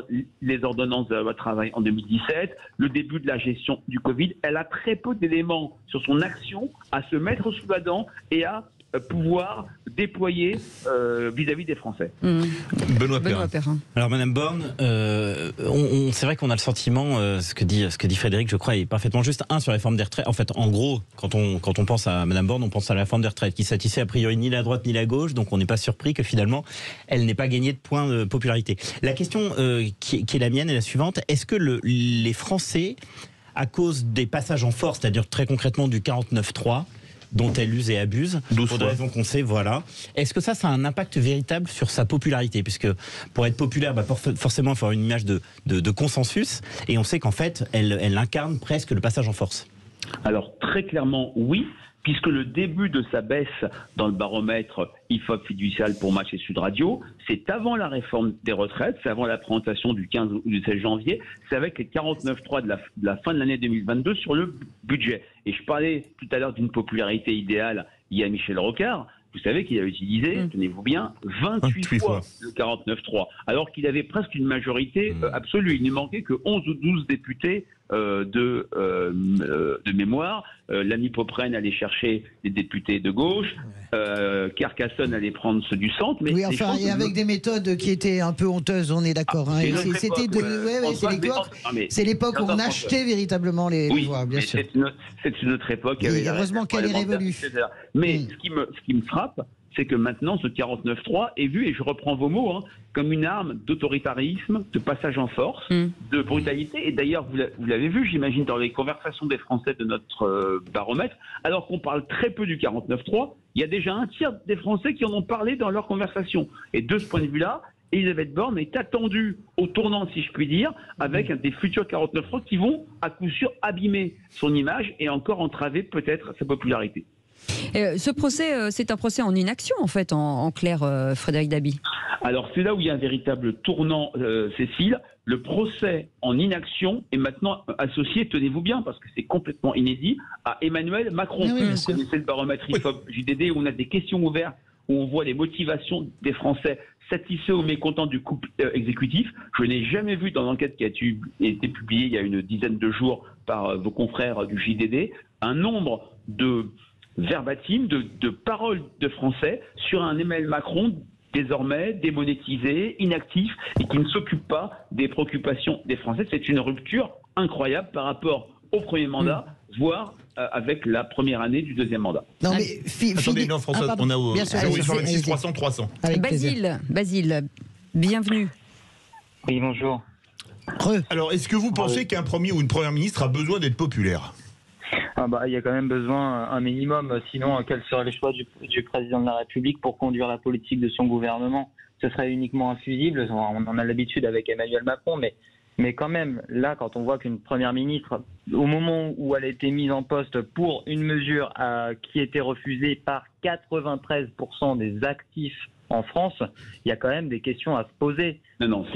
les ordonnances de la travail en deux mille dix-sept, le début de la gestion du Covid. Elle a très peu d'éléments sur son action à se mettre sous la dent et à pouvoir déployer euh, vis-à-vis des Français. Mmh. Benoît Perrin. Perrin. Alors Madame Borne, euh, on, on, c'est vrai qu'on a le sentiment, euh, ce que dit ce que dit Frédéric, je crois, est parfaitement juste. Un, sur la réforme des retraites. En fait, en gros, quand on quand on pense à Madame Borne, on pense à la réforme des retraites qui satisfait a priori ni la droite ni la gauche, donc on n'est pas surpris que finalement elle n'ait pas gagné de points de popularité. La question euh, qui, qui est la mienne est la suivante: est-ce que le, les Français à cause des passages en force, c'est-à-dire très concrètement du quarante-neuf trois, dont elle use et abuse, pour des raisons qu'on sait, voilà. Est-ce que ça, ça a un impact véritable sur sa popularité? Puisque pour être populaire, bah, pour, forcément, il faut avoir une image de, de, de consensus, et on sait qu'en fait, elle, elle incarne presque le passage en force. Alors, très clairement, oui, puisque le début de sa baisse dans le baromètre I F O P fiducial pour Match et Sud Radio, c'est avant la réforme des retraites, c'est avant la présentation du quinze ou du seize janvier, c'est avec les quarante-neuf trois de la, de la fin de l'année deux mille vingt-deux sur le budget. Et je parlais tout à l'heure d'une popularité idéale, il y a Michel Rocard. Vous savez qu'il a utilisé, mmh. tenez-vous bien, vingt-huit fois le quarante-neuf trois, alors qu'il avait presque une majorité mmh. euh, absolue. Il ne manquait que onze ou douze députés euh, de, euh, de mémoire. Euh, L'ami Popren allait chercher des députés de gauche, euh, Carcassonne allait prendre ceux du centre. Mais oui, enfin, et avec des méthodes qui étaient un peu honteuses, on est d'accord. Ah, hein. C'était de... ouais, ouais, c'est l'époque c'est l'époque où on achetait véritablement les, oui, les voix, bien sûr. C'est une, une autre époque. Oui, heureusement qu'elle est révolue. Mais mmh. ce, qui me, ce qui me frappe, c'est que maintenant, ce quarante-neuf trois est vu, et je reprends vos mots, hein, comme une arme d'autoritarisme, de passage en force, mmh. de brutalité. Et d'ailleurs, vous l'avez vu, j'imagine, dans les conversations des Français de notre euh, baromètre, alors qu'on parle très peu du quarante-neuf trois, il y a déjà un tiers des Français qui en ont parlé dans leurs conversations. Et de ce point de vue-là, Elisabeth Borne est attendue au tournant, si je puis dire, avec un des futurs quarante-neuf trois qui vont, à coup sûr, abîmer son image et encore entraver peut-être sa popularité. Euh, ce procès, euh, c'est un procès en inaction, en fait, en, en clair, euh, Frédéric Dabi. Alors, c'est là où il y a un véritable tournant, euh, Cécile. Le procès en inaction est maintenant associé, tenez-vous bien, parce que c'est complètement inédit, à Emmanuel Macron. Oui, oui, Vous connaissez le baromètre I F O P J D D, où on a des questions ouvertes, où on voit les motivations des Français satisfaits ou mécontents du couple euh, exécutif. Je n'ai jamais vu dans l'enquête qui a été publiée il y a une dizaine de jours par euh, vos confrères du J D D, un nombre de verbatim, de, de paroles de Français sur un Emmanuel Macron désormais démonétisé, inactif et qui ne s'occupe pas des préoccupations des Français. C'est une rupture incroyable par rapport au premier mandat, mmh. voire euh, avec la première année du deuxième mandat. Non mais attendez, non François, ah, on a au vingt-six trois cents trois cents. Basile, Basile, bienvenue. Oui, bonjour. Alors, est-ce que vous pensez qu'un premier ou une première ministre a besoin d'être populaire ? Ah bah, il y a quand même besoin un minimum, sinon quel serait le choix du, du président de la République pour conduire la politique de son gouvernement? Ce serait uniquement infusible, on en a l'habitude avec Emmanuel Macron, mais, mais quand même, là, quand on voit qu'une première ministre, au moment où elle a été mise en poste pour une mesure euh, qui était refusée par quatre-vingt-treize pour cent des actifs en France, il y a quand même des questions à se poser. Non, non,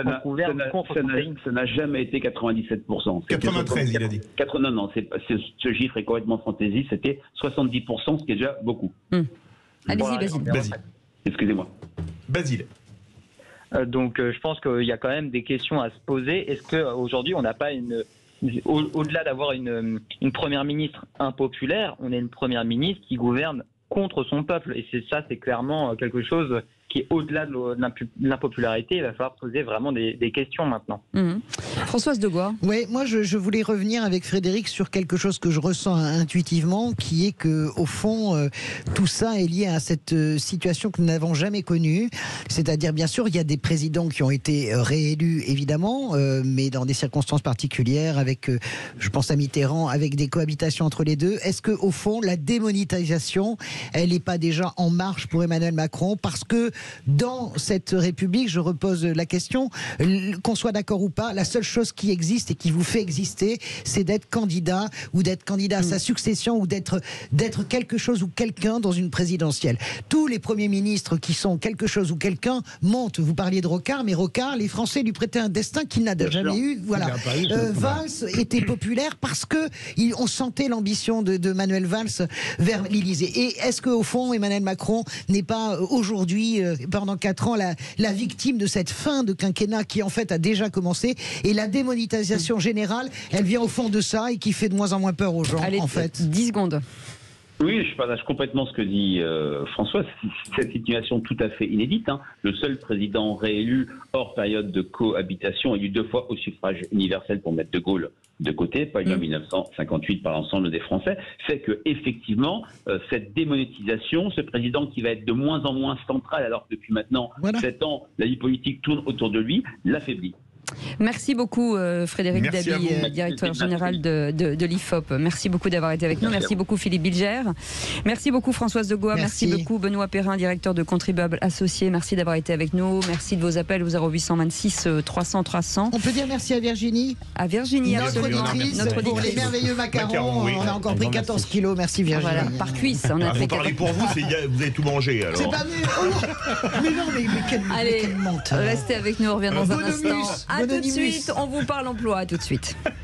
ça n'a jamais été quatre-vingt-dix-sept pour cent. quatre-vingt-treize, il a dit. quatre, non, non, c'est, c'est, ce chiffre est complètement fantaisiste, c'était soixante-dix pour cent, ce qui est déjà beaucoup. Hum. Allez-y, Basile. Basile. Excusez-moi. Basile. Euh, donc, euh, je pense qu'il y a quand même des questions à se poser. Est-ce qu'aujourd'hui, on n'a pas une... Au, au-delà d'avoir une, une première ministre impopulaire, on a une première ministre qui gouverne contre son peuple. Et c'est ça, c'est clairement quelque chose qui est au-delà de l'impopularité. Il va falloir poser vraiment des, des questions maintenant. Mmh. Françoise Degois. Oui, moi je, je voulais revenir avec Frédéric sur quelque chose que je ressens intuitivement, qui est que au fond, euh, tout ça est lié à cette euh, situation que nous n'avons jamais connue. C'est-à-dire, bien sûr, il y a des présidents qui ont été euh, réélus, évidemment, euh, mais dans des circonstances particulières, avec, euh, je pense à Mitterrand, avec des cohabitations entre les deux. Est-ce que au fond, la démonétisation, elle n'est pas déjà en marche pour Emmanuel Macron? Parce que dans cette République, je repose la question, qu'on soit d'accord ou pas, la seule chose qui existe et qui vous fait exister, c'est d'être candidat ou d'être candidat à sa succession ou d'être d'être quelque chose ou quelqu'un dans une présidentielle. Tous les premiers ministres qui sont quelque chose ou quelqu'un montent. Vous parliez de Rocard, mais Rocard, les Français lui prêtaient un destin qu'il n'a jamais eu. Voilà. Euh, Valls était populaire parce que il, on sentait l'ambition de, de Manuel Valls vers l'Élysée. Et est-ce qu'au fond, Emmanuel Macron n'est pas aujourd'hui euh, pendant quatre ans la, la victime de cette fin de quinquennat qui en fait a déjà commencé, et la démonétisation générale, elle vient au fond de ça et qui fait de moins en moins peur aux gens. Allez, en fait. dix secondes. Oui, je partage complètement ce que dit euh, François. C'est cette situation tout à fait inédite. Hein. Le seul président réélu hors période de cohabitation élu deux fois au suffrage universel pour mettre De Gaulle de côté, pas élu en mille neuf cent cinquante-huit par l'ensemble des Français, fait que effectivement euh, cette démonétisation, ce président qui va être de moins en moins central, alors que depuis maintenant voilà. sept ans, la vie politique tourne autour de lui, l'affaiblit. Merci beaucoup euh, Frédéric Merci à Dabi, vous. euh, directeur général de, de, de l'I F O P. Merci beaucoup d'avoir été avec nous. Merci Merci à vous. beaucoup Philippe Bilger. Merci beaucoup Françoise de Goa. Merci. Merci. beaucoup Benoît Perrin, directeur de Contribuables Associés. Merci d'avoir été avec nous. Merci de vos appels au zéro huit deux six trois cents trois cents. On peut dire merci à Virginie, À Virginie, notre absolument. auditrice, Notre pour les auditrice. merveilleux macarons. Macarons, oui. On a encore pris quatorze kilos. Merci Virginie. Voilà, par cuisse. On a Ah, fait vous parlez pour vous, c'est- y a- vous avez tout mangé alors. C'est pas mieux. Oh, mais non, mais, mais quel, mais Allez, quel menteur. restez avec nous, on revient dans un Bonhomus, instant. À tout de Bonhonimus. suite, on vous parle emploi, à tout de suite.